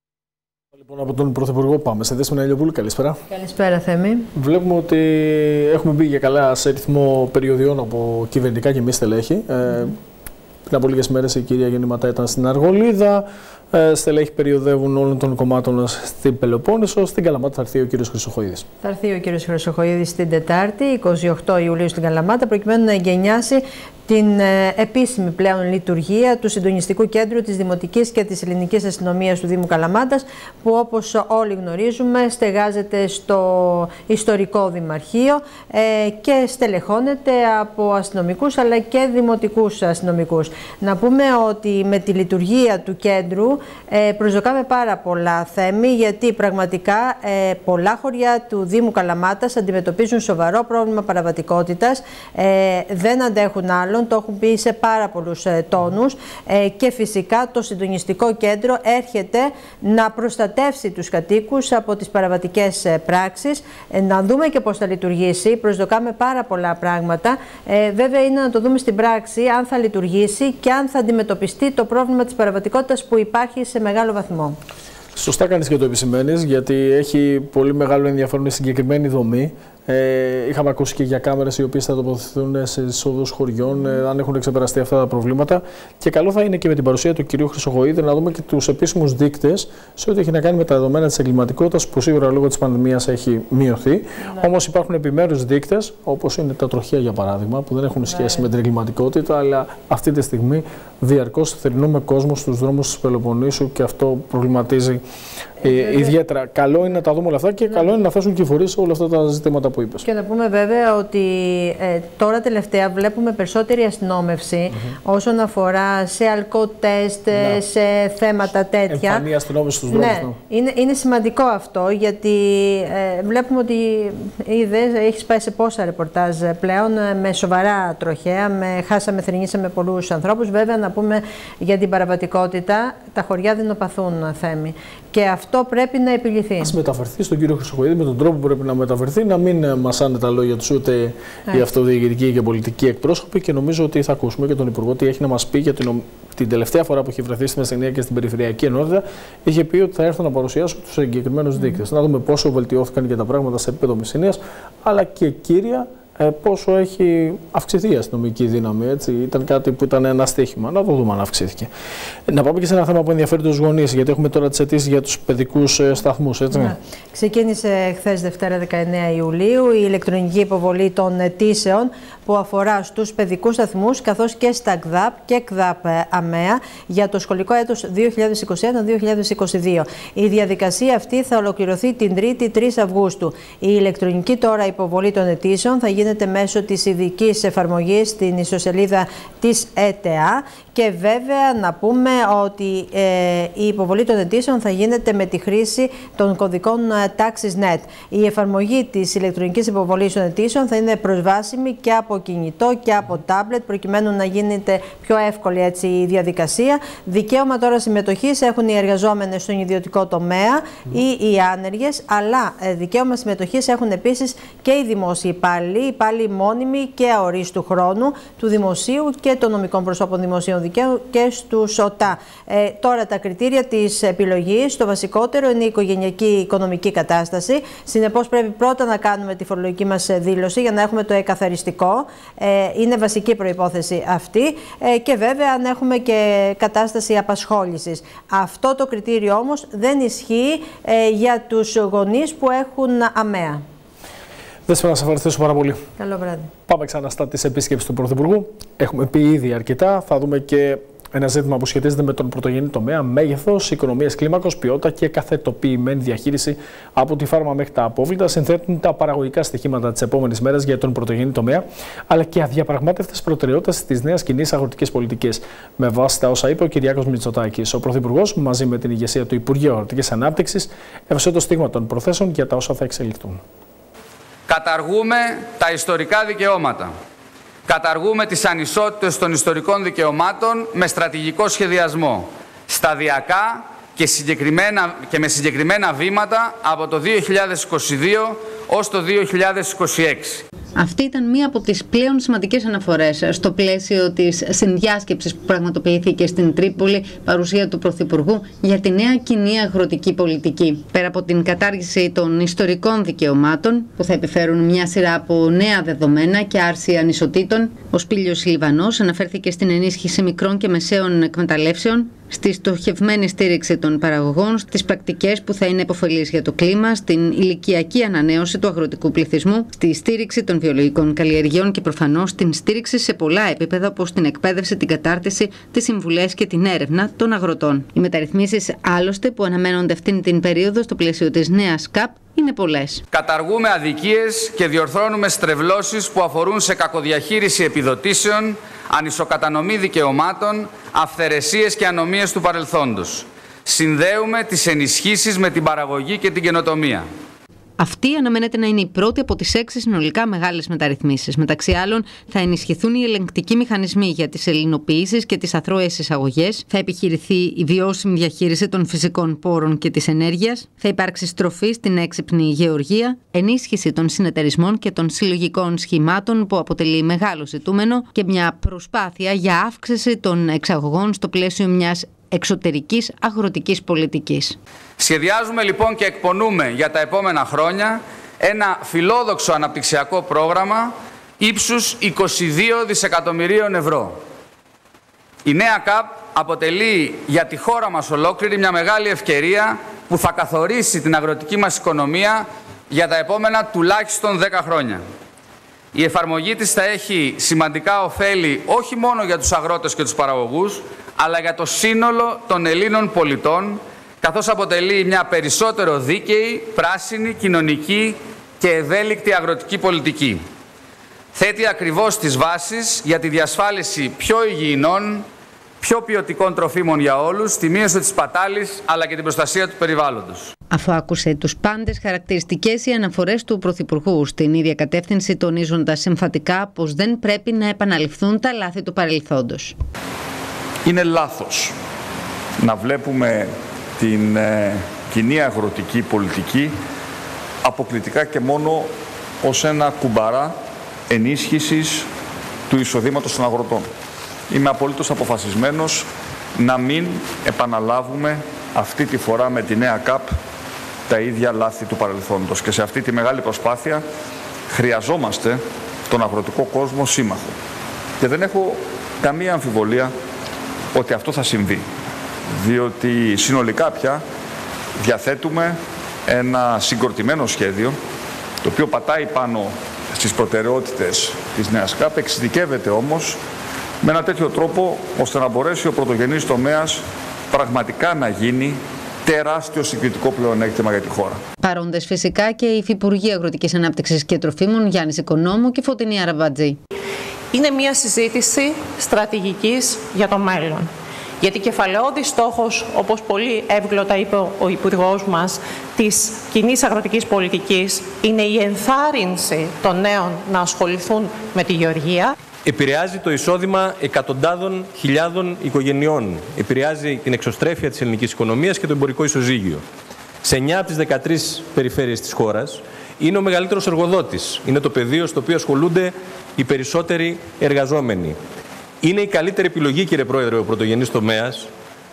Λοιπόν, από τον Πρωθυπουργό πάμε σε Δέσποινα Ηλιοπούλου. Καλησπέρα. Καλησπέρα, Θέμη. Βλέπουμε ότι έχουμε μπει για καλά σε ρυθμό περιοδιών από κυβερνητικά και μη στελέχη. Ε, Πριν από λίγες μέρες η κυρία Γεννηματά ήταν στην Αργολίδα. Ε, στελέχη περιοδεύουν όλων των κομμάτων στην Πελοπόννησο. Στην Καλαμάτα θα έρθει ο κύριος Χρυσοχοΐδης. Θα έρθει ο κύριος Χρυσοχοΐδης την Τετάρτη, εικοστή ογδόη Ιουλίου στην Καλαμάτα, προκειμένου να εγκαινιάσει την ε, επίσημη πλέον λειτουργία του Συντονιστικού Κέντρου της Δημοτικής και της Ελληνικής Αστυνομίας του Δήμου Καλαμάτας, που όπως όλοι γνωρίζουμε στεγάζεται στο ιστορικό Δημαρχείο ε, και στελεχώνεται από αστυνομικούς αλλά και δημοτικούς αστυνομικούς. Να πούμε ότι με τη λειτουργία του κέντρου ε, προσδοκάμε πάρα πολλά, Θέμη, γιατί πραγματικά ε, πολλά χωριά του Δήμου Καλαμάτας αντιμετωπίζουν σοβαρό πρόβλημα παραβατικότητας, ε, δεν αντέχουν άλλο. Το έχουν πει σε πάρα πολλούς ε, τόνους ε, και φυσικά το συντονιστικό κέντρο έρχεται να προστατεύσει τους κατοίκους από τις παραβατικές ε, πράξεις. Ε, να δούμε και πώς θα λειτουργήσει. Προσδοκάμε πάρα πολλά πράγματα. Ε, βέβαια είναι να το δούμε στην πράξη αν θα λειτουργήσει και αν θα αντιμετωπιστεί το πρόβλημα της παραβατικότητας που υπάρχει σε μεγάλο βαθμό. Σωστά κάνεις και το επισημαίνεις, γιατί έχει πολύ μεγάλο ενδιαφέρον η συγκεκριμένη δομή. Ε, είχαμε ακούσει και για κάμερες οι οποίες θα τοποθετηθούν σε εισόδους χωριών, ε, αν έχουν ξεπεραστεί αυτά τα προβλήματα. Και καλό θα είναι και με την παρουσία του κυρίου Χρυσοχοΐδη να δούμε και τους επίσημους δείκτες σε ό,τι έχει να κάνει με τα δεδομένα της εγκληματικότητας, που σίγουρα λόγω της πανδημίας έχει μειωθεί. Ναι. Όμως υπάρχουν επιμέρους δείκτες, όπως είναι τα τροχαία για παράδειγμα, που δεν έχουν σχέση ναι. με την εγκληματικότητα, αλλά αυτή τη στιγμή διαρκώς θρηνούμε κόσμο στους δρόμους της Πελοποννήσου και αυτό προβληματίζει ε, ιδιαίτερα. Καλό είναι να τα δούμε όλα αυτά και ναι. καλό είναι να θέσουν και οι φορείς όλα αυτά τα ζητήματα που είπες. Και να πούμε βέβαια ότι ε, τώρα τελευταία βλέπουμε περισσότερη αστυνόμευση mm-hmm. όσον αφορά σε αλκοτέστ, ναι. σε θέματα τέτοια. Εμφανή αστυνόμευση στους δρόμους. Ναι, ναι. Είναι, είναι σημαντικό αυτό γιατί ε, βλέπουμε ότι είδες, έχεις πάει σε πόσα ρεπορτάζ πλέον με σοβαρά τροχαία, με, χάσαμε, θρηνήσαμε πολλούς ανθρώπους. Βέβαια να πούμε για την παραβατικότητα, τα χωριά δεινοπαθούν, Θέμη. Και αυτό πρέπει να επιληθεί. Ας μεταφερθεί στον κύριο Χρυσοχοΐδη με τον τρόπο που πρέπει να μεταφερθεί, να μην μασάνε τα λόγια τους ούτε yeah. οι αυτοδιοικητικοί και πολιτικοί εκπρόσωποι. Και νομίζω ότι θα ακούσουμε και τον Υπουργό τι έχει να μας πει για την, την τελευταία φορά που έχει βρεθεί στη Μεσσηνία και στην Περιφερειακή Ενότητα. Είχε πει ότι θα έρθουν να παρουσιάσουν τους συγκεκριμένους mm. δείκτες. Να δούμε πόσο βελτιώθηκαν και τα πράγματα σε επίπεδο Μεσσηνίας, αλλά και κύρια. Πόσο έχει αυξηθεί η αστυνομική δύναμη, έτσι. Ήταν κάτι που ήταν ένα στοίχημα. Να το δούμε αν αυξήθηκε. Να πάμε και σε ένα θέμα που ενδιαφέρει τους γονείς, γιατί έχουμε τώρα τις αιτήσεις για τους παιδικούς σταθμούς, έτσι. Ναι. Ξεκίνησε χθες Δευτέρα δεκαεννέα Ιουλίου η ηλεκτρονική υποβολή των αιτήσεων που αφορά στους παιδικούς σταθμούς καθώς και στα ΚΔΑΠ και ΚΔΑΠ ΑΜΕΑ για το σχολικό έτος δύο χιλιάδες είκοσι ένα δύο χιλιάδες είκοσι δύο. Η διαδικασία αυτή θα ολοκληρωθεί την Τρίτη τρεις Αυγούστου. Η ηλεκτρονική τώρα υποβολή των αιτήσεων θα γίνεται μέσω της ειδικής εφαρμογής στην ιστοσελίδα της ΕΤΕΑ και βέβαια να πούμε ότι ε, η υποβολή των αιτήσεων θα γίνεται με τη χρήση των κωδικών TaxisNet. Η εφαρμογή της ηλεκτρονικής υποβολής των αιτήσεων θα είναι προσβάσιμη και από κινητό και από τάμπλετ προκειμένου να γίνεται πιο εύκολη έτσι, η διαδικασία. Δικαίωμα τώρα συμμετοχής έχουν οι εργαζόμενες στον ιδιωτικό τομέα mm. ή οι άνεργες, αλλά ε, δικαίωμα συμμετοχής έχουν επίσης και οι δημόσιοι υπάλληλοι, υπάλληλοι μόνιμοι και αορίστου χρόνου του δημοσίου και των νομικών προσώπων δημοσίων δικαίου και στους ΟΤΑ. Ε, τώρα τα κριτήρια της επιλογής, το βασικότερο είναι η οικογενειακή οικονομική κατάσταση. Συνεπώς πρέπει πρώτα να κάνουμε τη φορολογική μας δήλωση για να έχουμε το εκαθαριστικό. Ε, είναι βασική προϋπόθεση αυτή ε, και βέβαια αν έχουμε και κατάσταση απασχόλησης. Αυτό το κριτήριο όμως δεν ισχύει ε, για τους γονείς που έχουν ΑΜΕΑ. Δεν θέλω να σας ευχαριστήσω πάρα πολύ. Καλό βράδυ. Πάμε ξανά στα της επίσκεψης του Πρωθυπουργού. Έχουμε πει ήδη αρκετά. Θα δούμε και ένα ζήτημα που σχετίζεται με τον πρωτογενή τομέα, μέγεθος, οικονομίες κλίμακος, ποιότητα και καθετοποιημένη διαχείριση από τη φάρμα μέχρι τα απόβλητα. Συνθέτουν τα παραγωγικά στοιχήματα της επόμενης μέρας για τον πρωτογενή τομέα, αλλά και αδιαπραγμάτευτες προτεραιότητες της νέας κοινής αγροτικής πολιτικής. Με βάση τα όσα είπε ο Κυριάκος Μητσοτάκης, ο Πρωθυπουργός, μαζί με την ηγεσία του Υπουργείου Αγροτικής Ανάπτυξης, έβασε το στίγμα των προθέσεων για τα όσα θα εξελιχθούν. Καταργούμε τα ιστορικά δικαιώματα. Καταργούμε τις ανισότητες των ιστορικών δικαιωμάτων με στρατηγικό σχεδιασμό, σταδιακά και, συγκεκριμένα, και με συγκεκριμένα βήματα από το δύο χιλιάδες είκοσι δύο ως το δύο χιλιάδες είκοσι έξι. Αυτή ήταν μία από τις πλέον σημαντικές αναφορές στο πλαίσιο της συνδιάσκεψης που πραγματοποιήθηκε στην Τρίπολη, παρουσία του Πρωθυπουργού για τη νέα κοινή αγροτική πολιτική. Πέρα από την κατάργηση των ιστορικών δικαιωμάτων, που θα επιφέρουν μια σειρά από νέα δεδομένα και άρση ανισοτήτων, ο Σπήλιος Λιβανός αναφέρθηκε στην ενίσχυση μικρών και μεσαίων εκμεταλλεύσεων, στη στοχευμένη στήριξη των παραγωγών, στις πρακτικές που θα είναι υποφελείς για το κλίμα, στην ηλικιακή ανανέωση του αγροτικού πληθυσμού, στη στήριξη των βιολογικών καλλιεργειών και προφανώς στην στήριξη σε πολλά επίπεδα όπως την εκπαίδευση, την κατάρτιση, τις συμβουλές και την έρευνα των αγροτών. Οι μεταρρυθμίσεις άλλωστε που αναμένονται αυτήν την περίοδο στο πλαίσιο της νέας ΚΑΠ είναι πολλές. Καταργούμε αδικίες και διορθώνουμε στρεβλώσεις που αφορούν σε κακοδιαχείριση επιδοτήσεων, ανισοκατανομή δικαιωμάτων, αυθαιρεσίες και ανομίες του παρελθόντος. Συνδέουμε τις ενισχύσεις με την παραγωγή και την καινοτομία. Αυτή αναμένεται να είναι η πρώτη από τις έξι συνολικά μεγάλες μεταρρυθμίσεις. Μεταξύ άλλων, θα ενισχυθούν οι ελεγκτικοί μηχανισμοί για τις ελληνοποιήσεις και τις αθρώες εισαγωγές, θα επιχειρηθεί η βιώσιμη διαχείριση των φυσικών πόρων και της ενέργειας, θα υπάρξει στροφή στην έξυπνη γεωργία, ενίσχυση των συνεταιρισμών και των συλλογικών σχημάτων που αποτελεί μεγάλο ζητούμενο και μια προσπάθεια για αύξηση των εξαγωγών στο πλαίσιο μιας εξωτερικής αγροτικής πολιτικής. Σχεδιάζουμε λοιπόν και εκπονούμε για τα επόμενα χρόνια ένα φιλόδοξο αναπτυξιακό πρόγραμμα ύψους είκοσι δύο δισεκατομμυρίων ευρώ. Η νέα ΚΑΠ αποτελεί για τη χώρα μας ολόκληρη μια μεγάλη ευκαιρία που θα καθορίσει την αγροτική μας οικονομία για τα επόμενα τουλάχιστον δέκα χρόνια. Η εφαρμογή της θα έχει σημαντικά ωφέλη όχι μόνο για τους αγρότες και τους παραγωγούς, αλλά για το σύνολο των Ελλήνων πολιτών, καθώς αποτελεί μια περισσότερο δίκαιη, πράσινη, κοινωνική και ευέλικτη αγροτική πολιτική. Θέτει ακριβώς τις βάσεις για τη διασφάλιση πιο υγιεινών, πιο ποιοτικών τροφίμων για όλους, τη μείωση της σπατάλης αλλά και την προστασία του περιβάλλοντος. Αφού άκουσε τους πάντες χαρακτηριστικές οι αναφορές του Πρωθυπουργού στην ίδια κατεύθυνση, τονίζοντας εμφατικά πως δεν πρέπει να επαναληφθούν τα λάθη του παρελθόντος. Είναι λάθος να βλέπουμε την ε, κοινή αγροτική πολιτική αποκλειτικά και μόνο ως ένα κουμπαρά ενίσχυσης του εισοδήματος των αγροτών. Είμαι απολύτως αποφασισμένος να μην επαναλάβουμε αυτή τη φορά με τη νέα ΚΑΠ τα ίδια λάθη του παρελθόντος. Και σε αυτή τη μεγάλη προσπάθεια χρειαζόμαστε τον αγροτικό κόσμο σύμμαχο. Και δεν έχω καμία αμφιβολία ότι αυτό θα συμβεί. Διότι συνολικά πια διαθέτουμε ένα συγκροτημένο σχέδιο, το οποίο πατάει πάνω στις προτεραιότητες της νέας ΚΑΠ, εξειδικεύεται όμως με ένα τέτοιο τρόπο ώστε να μπορέσει ο πρωτογενής τομέας πραγματικά να γίνει τεράστιο συγκριτικό πλεονέκτημα για τη χώρα. Παρόντες φυσικά και οι Υφυπουργοί Αγροτικής Ανάπτυξης και Τροφίμων Γιάννης Οικονόμου και Φωτεινή Αραβατζή. Είναι μια συζήτηση στρατηγικής για το μέλλον. Γιατί κεφαλαιώδης στόχος, όπως πολύ εύγλωτα είπε ο Υπουργός μας, της κοινής αγροτικής πολιτικής είναι η ενθάρρυνση των νέων να ασχοληθούν με τη γεωργία. Επηρεάζει το εισόδημα εκατοντάδων χιλιάδων οικογενειών. Επηρεάζει την εξωστρέφεια της ελληνικής οικονομίας και το εμπορικό ισοζύγιο. Σε εννιά από τις δεκατρείς περιφέρειες της χώρας είναι ο μεγαλύτερος εργοδότης. Είναι το πεδίο στο οποίο ασχολούνται οι περισσότεροι εργαζόμενοι. Είναι η καλύτερη επιλογή, κύριε Πρόεδρε, ο πρωτογενής τομέας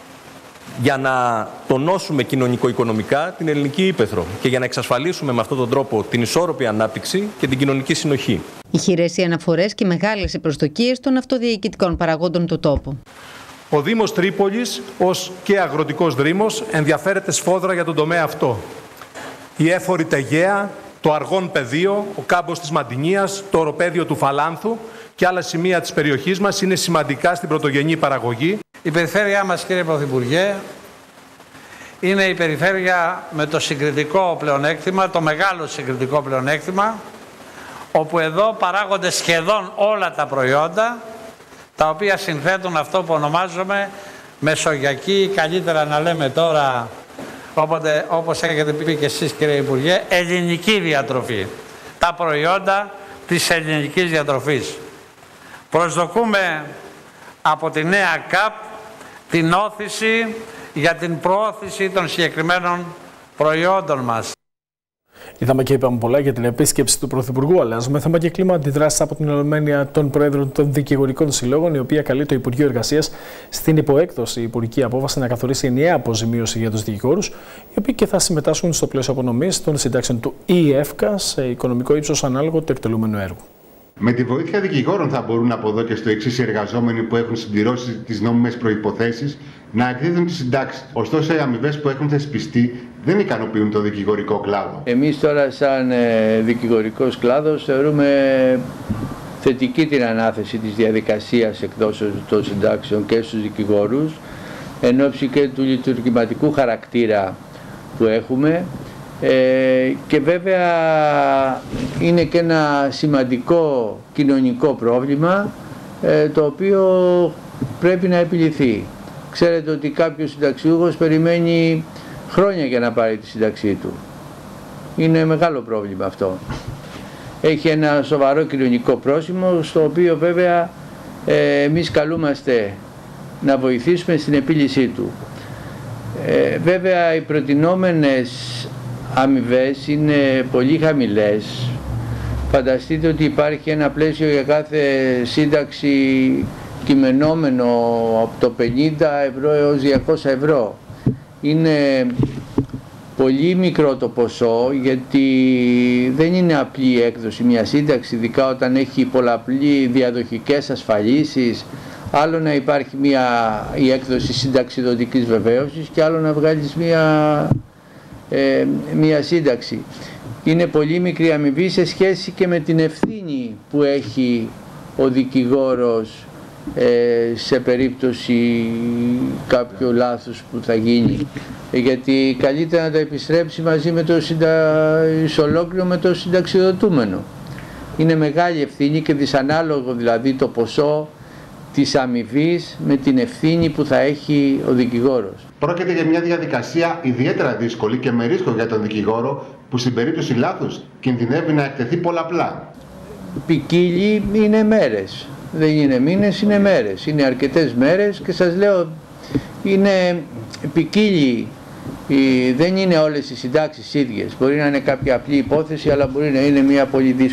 για να τονώσουμε κοινωνικο-οικονομικά την ελληνική ύπαιθρο και για να εξασφαλίσουμε με αυτόν τον τρόπο την ισόρροπη ανάπτυξη και την κοινωνική συνοχή. Ηχηρές οι αναφορές και μεγάλες οι προσδοκίες των αυτοδιοικητικών παραγόντων του τόπου. Ο Δήμος Τρίπολης, ως και αγροτικός δήμος, ενδιαφέρεται σφόδρα για τον τομέα αυτό. Η Έφορη Τεγέα, το Αργόν Πεδίο, ο κάμπος της Μαντινίας, το οροπέδιο του Φαλάνθου και άλλα σημεία της περιοχής μας είναι σημαντικά στην πρωτογενή παραγωγή. Η περιφέρειά μας, κύριε Πρωθυπουργέ, είναι η περιφέρεια με το συγκριτικό πλεονέκτημα, το μεγάλο συγκριτικό πλεονέκτημα, όπου εδώ παράγονται σχεδόν όλα τα προϊόντα, τα οποία συνθέτουν αυτό που ονομάζουμε μεσογειακή, καλύτερα να λέμε τώρα, όποτε, όπως έχετε πει και εσείς, κύριε Υπουργέ, ελληνική διατροφή. Τα προϊόντα της ελληνικής διατροφής. Προσδοκούμε από τη νέα ΚΑΠ την όθηση για την προώθηση των συγκεκριμένων προϊόντων μας. Είδαμε και είπαμε πολλά για την επίσκεψη του Πρωθυπουργού. Αλλάζουμε θέμα και κλίμα αντιδράσεις από την Ολομέλεια των Προέδρων των Δικηγορικών Συλλόγων, η οποία καλεί το Υπουργείο Εργασίας στην υποέκδοση υπουργική απόφαση να καθορίσει ενιαία αποζημίωση για τους δικηγόρους, οι οποίοι και θα συμμετάσχουν στο πλαίσιο απονομής των συντάξεων του ΙΕΦΚΑ σε οικονομικό ύψος ανάλογο του εκτελούμενου έργου. Με τη βοήθεια δικηγόρων θα μπορούν από εδώ και στο εξής οι εργαζόμενοι που έχουν συμπληρώσει τις νόμιμες προϋποθέσεις να εκδίδουν τις συντάξεις. Ωστόσο, οι αμοιβές που έχουν θεσπιστεί δεν ικανοποιούν το δικηγορικό κλάδο. Εμείς τώρα, σαν ε, δικηγορικός κλάδος, θεωρούμε θετική την ανάθεση της διαδικασίας εκδόσεως των συντάξεων και στους δικηγόρους, εν ώψη και του λειτουργηματικού χαρακτήρα που έχουμε. Ε, και βέβαια είναι και ένα σημαντικό κοινωνικό πρόβλημα ε, το οποίο πρέπει να επιληθεί. Ξέρετε ότι κάποιος συνταξιούχος περιμένει χρόνια για να πάρει τη σύνταξή του. Είναι μεγάλο πρόβλημα αυτό. Έχει ένα σοβαρό κοινωνικό πρόσημο, στο οποίο βέβαια ε, εμείς καλούμαστε να βοηθήσουμε στην επίλυσή του. Ε, βέβαια οι προτινόμενες αμοιβές είναι πολύ χαμηλές. Φανταστείτε ότι υπάρχει ένα πλαίσιο για κάθε σύνταξη κειμενόμενο από το πενήντα ευρώ έως διακόσια ευρώ. Είναι πολύ μικρό το ποσό, γιατί δεν είναι απλή η έκδοση μια σύνταξη, ειδικά όταν έχει πολλαπλή διαδοχικές ασφαλίσεις. Άλλο να υπάρχει μια, η έκδοση συνταξιδοτικής βεβαίωσης και άλλο να βγάλεις μια, ε, μια σύνταξη. Είναι πολύ μικρή αμοιβή σε σχέση και με την ευθύνη που έχει ο δικηγόρος ε, σε περίπτωση κάποιο λάθος που θα γίνει, γιατί καλύτερα να τα επιστρέψει μαζί με το συντα... ολόκληρο με το συνταξιοδοτούμενο. Είναι μεγάλη ευθύνη και δυσανάλογο δηλαδή το ποσό της αμοιβής με την ευθύνη που θα έχει ο δικηγόρος. Πρόκειται για μια διαδικασία ιδιαίτερα δύσκολη και με ρίσκο για τον δικηγόρο, που στην περίπτωση λάθους κινδυνεύει να εκτεθεί πολλαπλά. Ποικίλοι είναι μέρες, δεν είναι μήνες, είναι μέρες, είναι αρκετές μέρες και σας λέω είναι ποικίλοι, δεν είναι όλες οι συντάξεις ίδιες. Μπορεί να είναι κάποια απλή υπόθεση, αλλά μπορεί να είναι μια πολύ δύσκολη.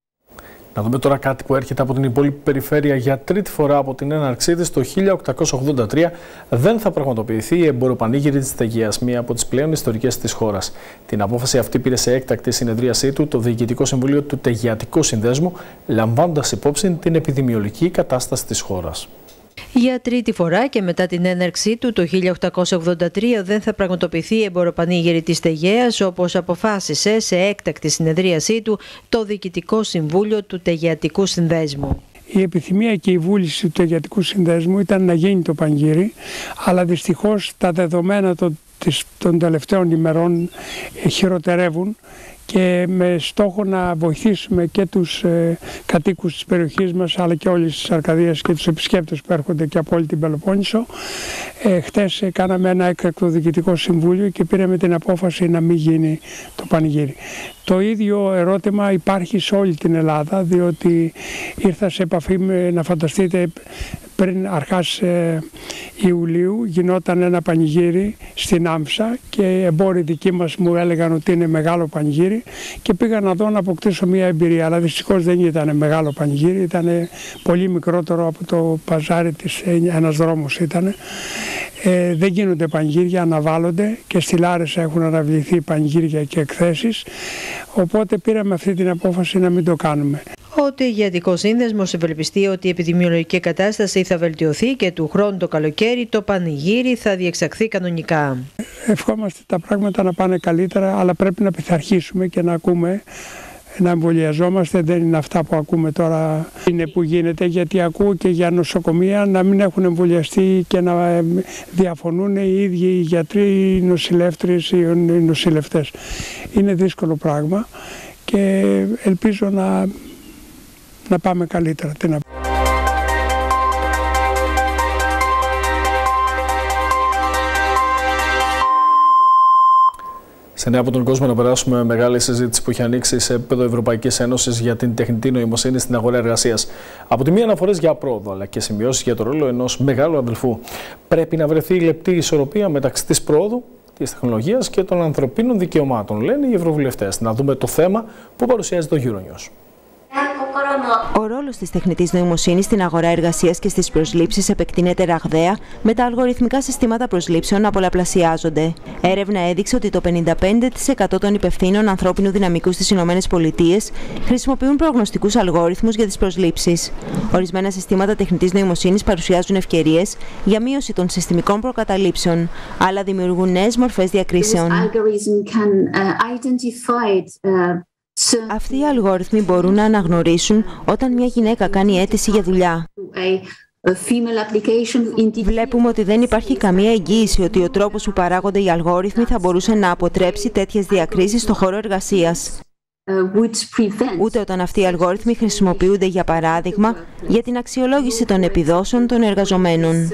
Να δούμε τώρα κάτι που έρχεται από την υπόλοιπη περιφέρεια. Για τρίτη φορά από την έναρξή της το χίλια οκτακόσια ογδόντα τρία δεν θα πραγματοποιηθεί η εμποροπανήγυρη της Τεγείας, μία από τις πλέον ιστορικές της χώρας. Την απόφαση αυτή πήρε σε έκτακτη συνεδρίασή του το Διοικητικό Συμβούλιο του Τεγεατικού Συνδέσμου, λαμβάνοντας υπόψη την επιδημιολογική κατάσταση της χώρας. Για τρίτη φορά και μετά την έναρξή του το χίλια οκτακόσια ογδόντα τρία δεν θα πραγματοποιηθεί η εμποροπανήγυρη της Τεγείας, όπως αποφάσισε σε έκτακτη συνεδρίασή του το Διοικητικό Συμβούλιο του Τεγεατικού Συνδέσμου. Η επιθυμία και η βούληση του Τεγεατικού Συνδέσμου ήταν να γίνει το πανηγύρι, αλλά δυστυχώς τα δεδομένα των τελευταίων ημερών χειροτερεύουν και με στόχο να βοηθήσουμε και τους ε, κατοίκους της περιοχής μας, αλλά και όλες τις Αρκαδίες και τους επισκέπτες που έρχονται και από όλη την Πελοπόννησο. Ε, χτες ε, κάναμε ένα έκτακτο διοικητικό συμβούλιο και πήραμε την απόφαση να μην γίνει το πανηγύρι. Το ίδιο ερώτημα υπάρχει σε όλη την Ελλάδα, διότι ήρθα σε επαφή με, να φανταστείτε, πριν αρχάς ε, Ιουλίου γινόταν ένα πανηγύρι στην Άμψα και οι εμπόροι δικοί μας μου έλεγαν ότι είναι μεγάλο πανηγύρι και πήγα να δω να αποκτήσω μια εμπειρία, αλλά δυστυχώς δεν ήταν μεγάλο πανηγύρι, ήταν πολύ μικρότερο από το παζάρι της, ένας δρόμος ήταν. Ε, δεν γίνονται πανηγύρια, αναβάλλονται και στη Λάρισα έχουν αναβληθεί πανηγύρια και εκθέσεις, οπότε πήραμε αυτή την απόφαση να μην το κάνουμε. Ο Τεγεατικός Σύνδεσμος ευελπιστεί ότι η επιδημιολογική κατάσταση θα βελτιωθεί και του χρόνου το καλοκαίρι το πανηγύρι θα διεξαχθεί κανονικά. Ευχόμαστε τα πράγματα να πάνε καλύτερα, αλλά πρέπει να πειθαρχήσουμε και να ακούμε, να εμβολιαζόμαστε. Δεν είναι αυτά που ακούμε τώρα είναι που γίνεται, γιατί ακούω και για νοσοκομεία να μην έχουν εμβολιαστεί και να διαφωνούν οι ίδιοι οι γιατροί, οι νοσηλεύτριες, οι νοσηλευτές. Είναι δύσκολο πράγμα και ελπίζω να να πάμε καλύτερα. Τι να... Σε νέα από τον κόσμο να περάσουμε μεγάλη συζήτηση που έχει ανοίξει σε επίπεδο Ευρωπαϊκής Ένωσης για την τεχνητή νοημοσύνη στην αγορά εργασίας. Από τη μία αναφορές για πρόοδο, αλλά και σημειώσεις για το ρόλο ενός μεγάλου αδελφού. Πρέπει να βρεθεί η λεπτή ισορροπία μεταξύ της πρόοδου, της τεχνολογίας και των ανθρωπίνων δικαιωμάτων, λένε οι ευρωβουλευτές. Να δούμε το θέμα που παρουσιάζει το Euronews. Ο ρόλος της τεχνητής νοημοσύνης στην αγορά εργασίας και στις προσλήψεις επεκτείνεται ραγδαία, με τα αλγοριθμικά συστήματα προσλήψεων να πολλαπλασιάζονται. Έρευνα έδειξε ότι το πενήντα πέντε τοις εκατό των υπευθύνων ανθρώπινου δυναμικού στις ΗΠΑ χρησιμοποιούν προγνωστικούς αλγόριθμους για τις προσλήψεις. Ορισμένα συστήματα τεχνητής νοημοσύνης παρουσιάζουν ευκαιρίες για μείωση των συστημικών προκαταλήψεων, αλλά δημιουργούν νέες μορφές διακρίσεων. Αυτοί οι αλγόριθμοι μπορούν να αναγνωρίσουν όταν μια γυναίκα κάνει αίτηση για δουλειά. Βλέπουμε ότι δεν υπάρχει καμία εγγύηση ότι ο τρόπος που παράγονται οι αλγόριθμοι θα μπορούσε να αποτρέψει τέτοιες διακρίσεις στο χώρο εργασίας. Ούτε όταν αυτοί οι αλγόριθμοι χρησιμοποιούνται, για παράδειγμα, για την αξιολόγηση των επιδόσεων των εργαζομένων.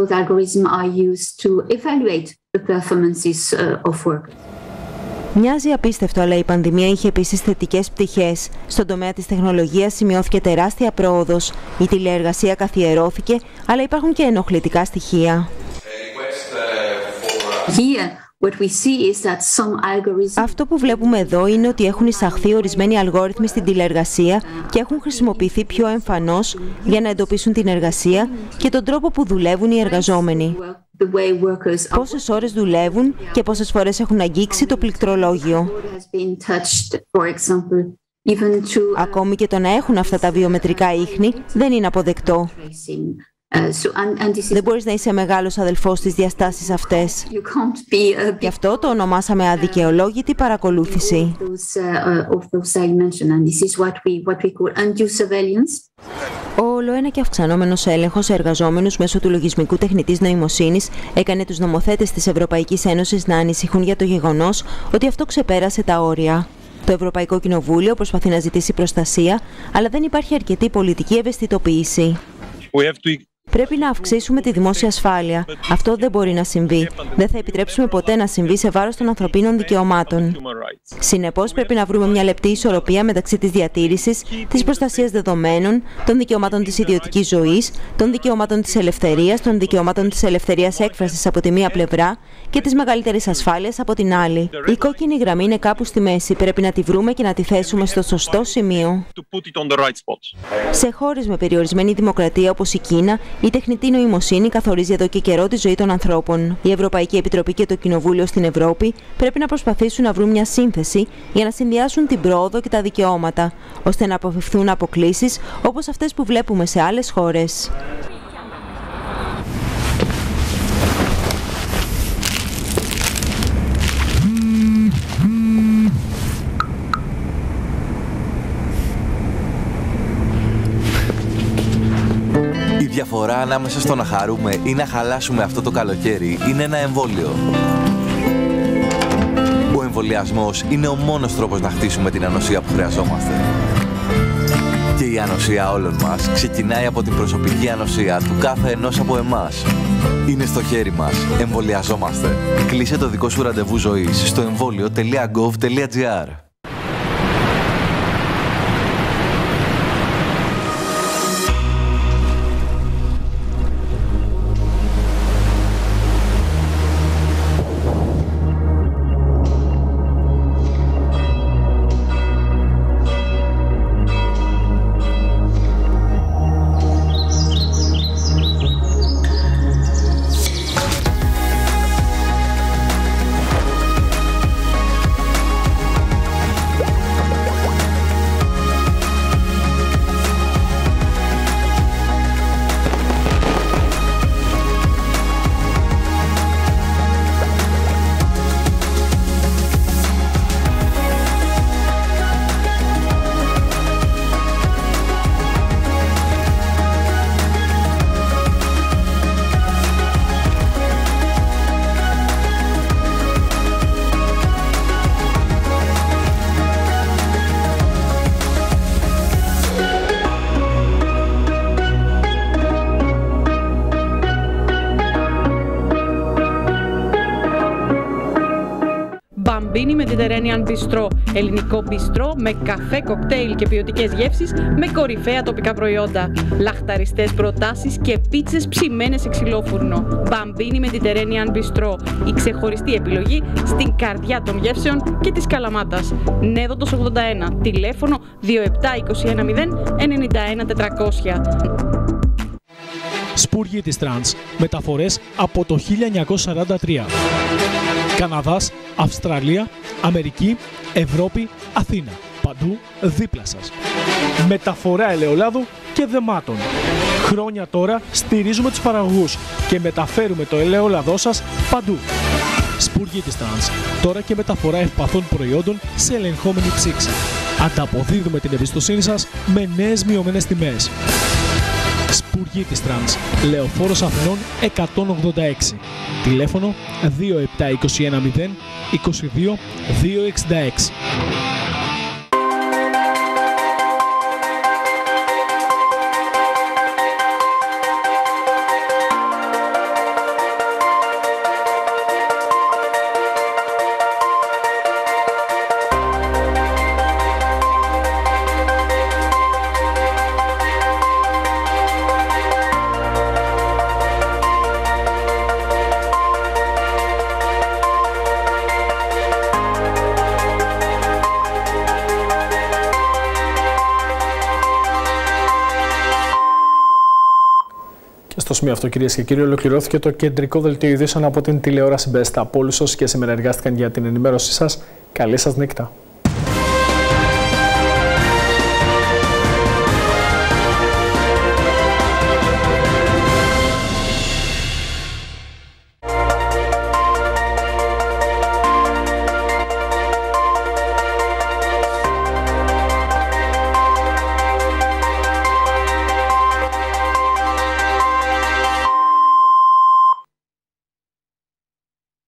Μοιάζει απίστευτο, αλλά η πανδημία είχε επίσης θετικές πτυχές. Στον τομέα της τεχνολογίας σημειώθηκε τεράστια πρόοδος. Η τηλεεργασία καθιερώθηκε, αλλά υπάρχουν και ενοχλητικά στοιχεία. Αυτό που βλέπουμε εδώ είναι ότι έχουν εισαχθεί ορισμένοι αλγόριθμοι στην τηλεεργασία και έχουν χρησιμοποιηθεί πιο εμφανώς για να εντοπίσουν την εργασία και τον τρόπο που δουλεύουν οι εργαζόμενοι. Πόσες ώρες δουλεύουν και πόσες φορές έχουν αγγίξει το πληκτρολόγιο. Ακόμη και το να έχουν αυτά τα βιομετρικά ίχνη δεν είναι αποδεκτό. Δεν μπορείς να είσαι μεγάλος αδελφός στις διαστάσεις αυτές. Γι' αυτό το ονομάσαμε αδικαιολόγητη παρακολούθηση. Ο ολοένα και αυξανόμενος έλεγχος σε εργαζόμενους μέσω του λογισμικού τεχνητής νοημοσύνης έκανε τους νομοθέτες της Ευρωπαϊκής Ένωσης να ανησυχούν για το γεγονός ότι αυτό ξεπέρασε τα όρια. Το Ευρωπαϊκό Κοινοβούλιο προσπαθεί να ζητήσει προστασία, αλλά δεν υπάρχει αρκετή πολιτική ευαισθητοποίηση. Πρέπει να αυξήσουμε τη δημόσια ασφάλεια. Αυτό δεν μπορεί να συμβεί. Δεν θα επιτρέψουμε ποτέ να συμβεί σε βάρος των ανθρωπίνων δικαιωμάτων. Συνεπώς, πρέπει να βρούμε μια λεπτή ισορροπία μεταξύ της διατήρησης, της προστασίας δεδομένων, των δικαιωμάτων της ιδιωτικής ζωής, των δικαιωμάτων της ελευθερίας, των δικαιωμάτων της ελευθερίας έκφρασης από τη μία πλευρά και της μεγαλύτερης ασφάλειας από την άλλη. Η κόκκινη γραμμή είναι κάπου στη μέση. Πρέπει να τη βρούμε και να τη θέσουμε στο σωστό σημείο. Σε χώρες με περιορισμένη δημοκρατία όπως η Κίνα, η τεχνητή νοημοσύνη καθορίζει εδώ και καιρό τη ζωή των ανθρώπων. Η Ευρωπαϊκή Επιτροπή και το Κοινοβούλιο στην Ευρώπη πρέπει να προσπαθήσουν να βρουν μια σύνθεση για να συνδυάσουν την πρόοδο και τα δικαιώματα, ώστε να αποφευθούν αποκλίσεις όπως αυτές που βλέπουμε σε άλλες χώρες. Η διαφορά ανάμεσα στο να χαρούμε ή να χαλάσουμε αυτό το καλοκαίρι είναι ένα εμβόλιο. Ο εμβολιασμός είναι ο μόνος τρόπος να χτίσουμε την ανοσία που χρειαζόμαστε. Και η ανοσία όλων μας ξεκινάει από την προσωπική ανοσία του κάθε ενός από εμάς. Είναι στο χέρι μας. Εμβολιαζόμαστε. Κλείσε το δικό σου ραντεβού ζωής στο εμβόλιο τελεία γκοβ τελεία τζι άρ. Μπαμπίνι Mediterranean Bistro, ελληνικό μπιστρό με καφέ, κοκτέιλ και ποιοτικές γεύσεις με κορυφαία τοπικά προϊόντα. Λαχταριστές προτάσεις και πίτσες ψημένες σε ξυλόφουρνο. Μπαμπίνι Mediterranean Bistro, η ξεχωριστή επιλογή στην καρδιά των γεύσεων και της Καλαμάτας. Νέδοντος ογδόντα ένα, τηλέφωνο δύο επτά είκοσι ένα μηδέν ενενήντα ένα τετρακόσια. Σπουργή της Τρανς, μεταφορές από το χίλια εννιακόσια σαράντα τρία. Καναδάς, Αυστραλία, Αμερική, Ευρώπη, Αθήνα. Παντού δίπλα σας. Μεταφορά ελαιολάδου και δεμάτων. Χρόνια τώρα στηρίζουμε τους παραγωγούς και μεταφέρουμε το ελαιόλαδό σας παντού. Σπουργή της Τρανς, τώρα και μεταφορά ευπαθών προϊόντων σε ελεγχόμενη ψήξη. Ανταποδίδουμε την εμπιστοσύνη σας με νέες μειωμένες τιμές. Σπουργή της Τρανς, Λεωφόρος Αθηνών εκατόν ογδόντα έξι. Τηλέφωνο δύο επτά είκοσι ένα μηδέν είκοσι δύο διακόσια εξήντα έξι. Στο σημείο αυτό, κυρίες και κύριοι, ολοκληρώθηκε το κεντρικό δελτίο ειδήσεων από την τηλεόραση Best. Από όλους όσοι και σήμερα εργάστηκαν για την ενημέρωσή σας, καλή σας νύχτα.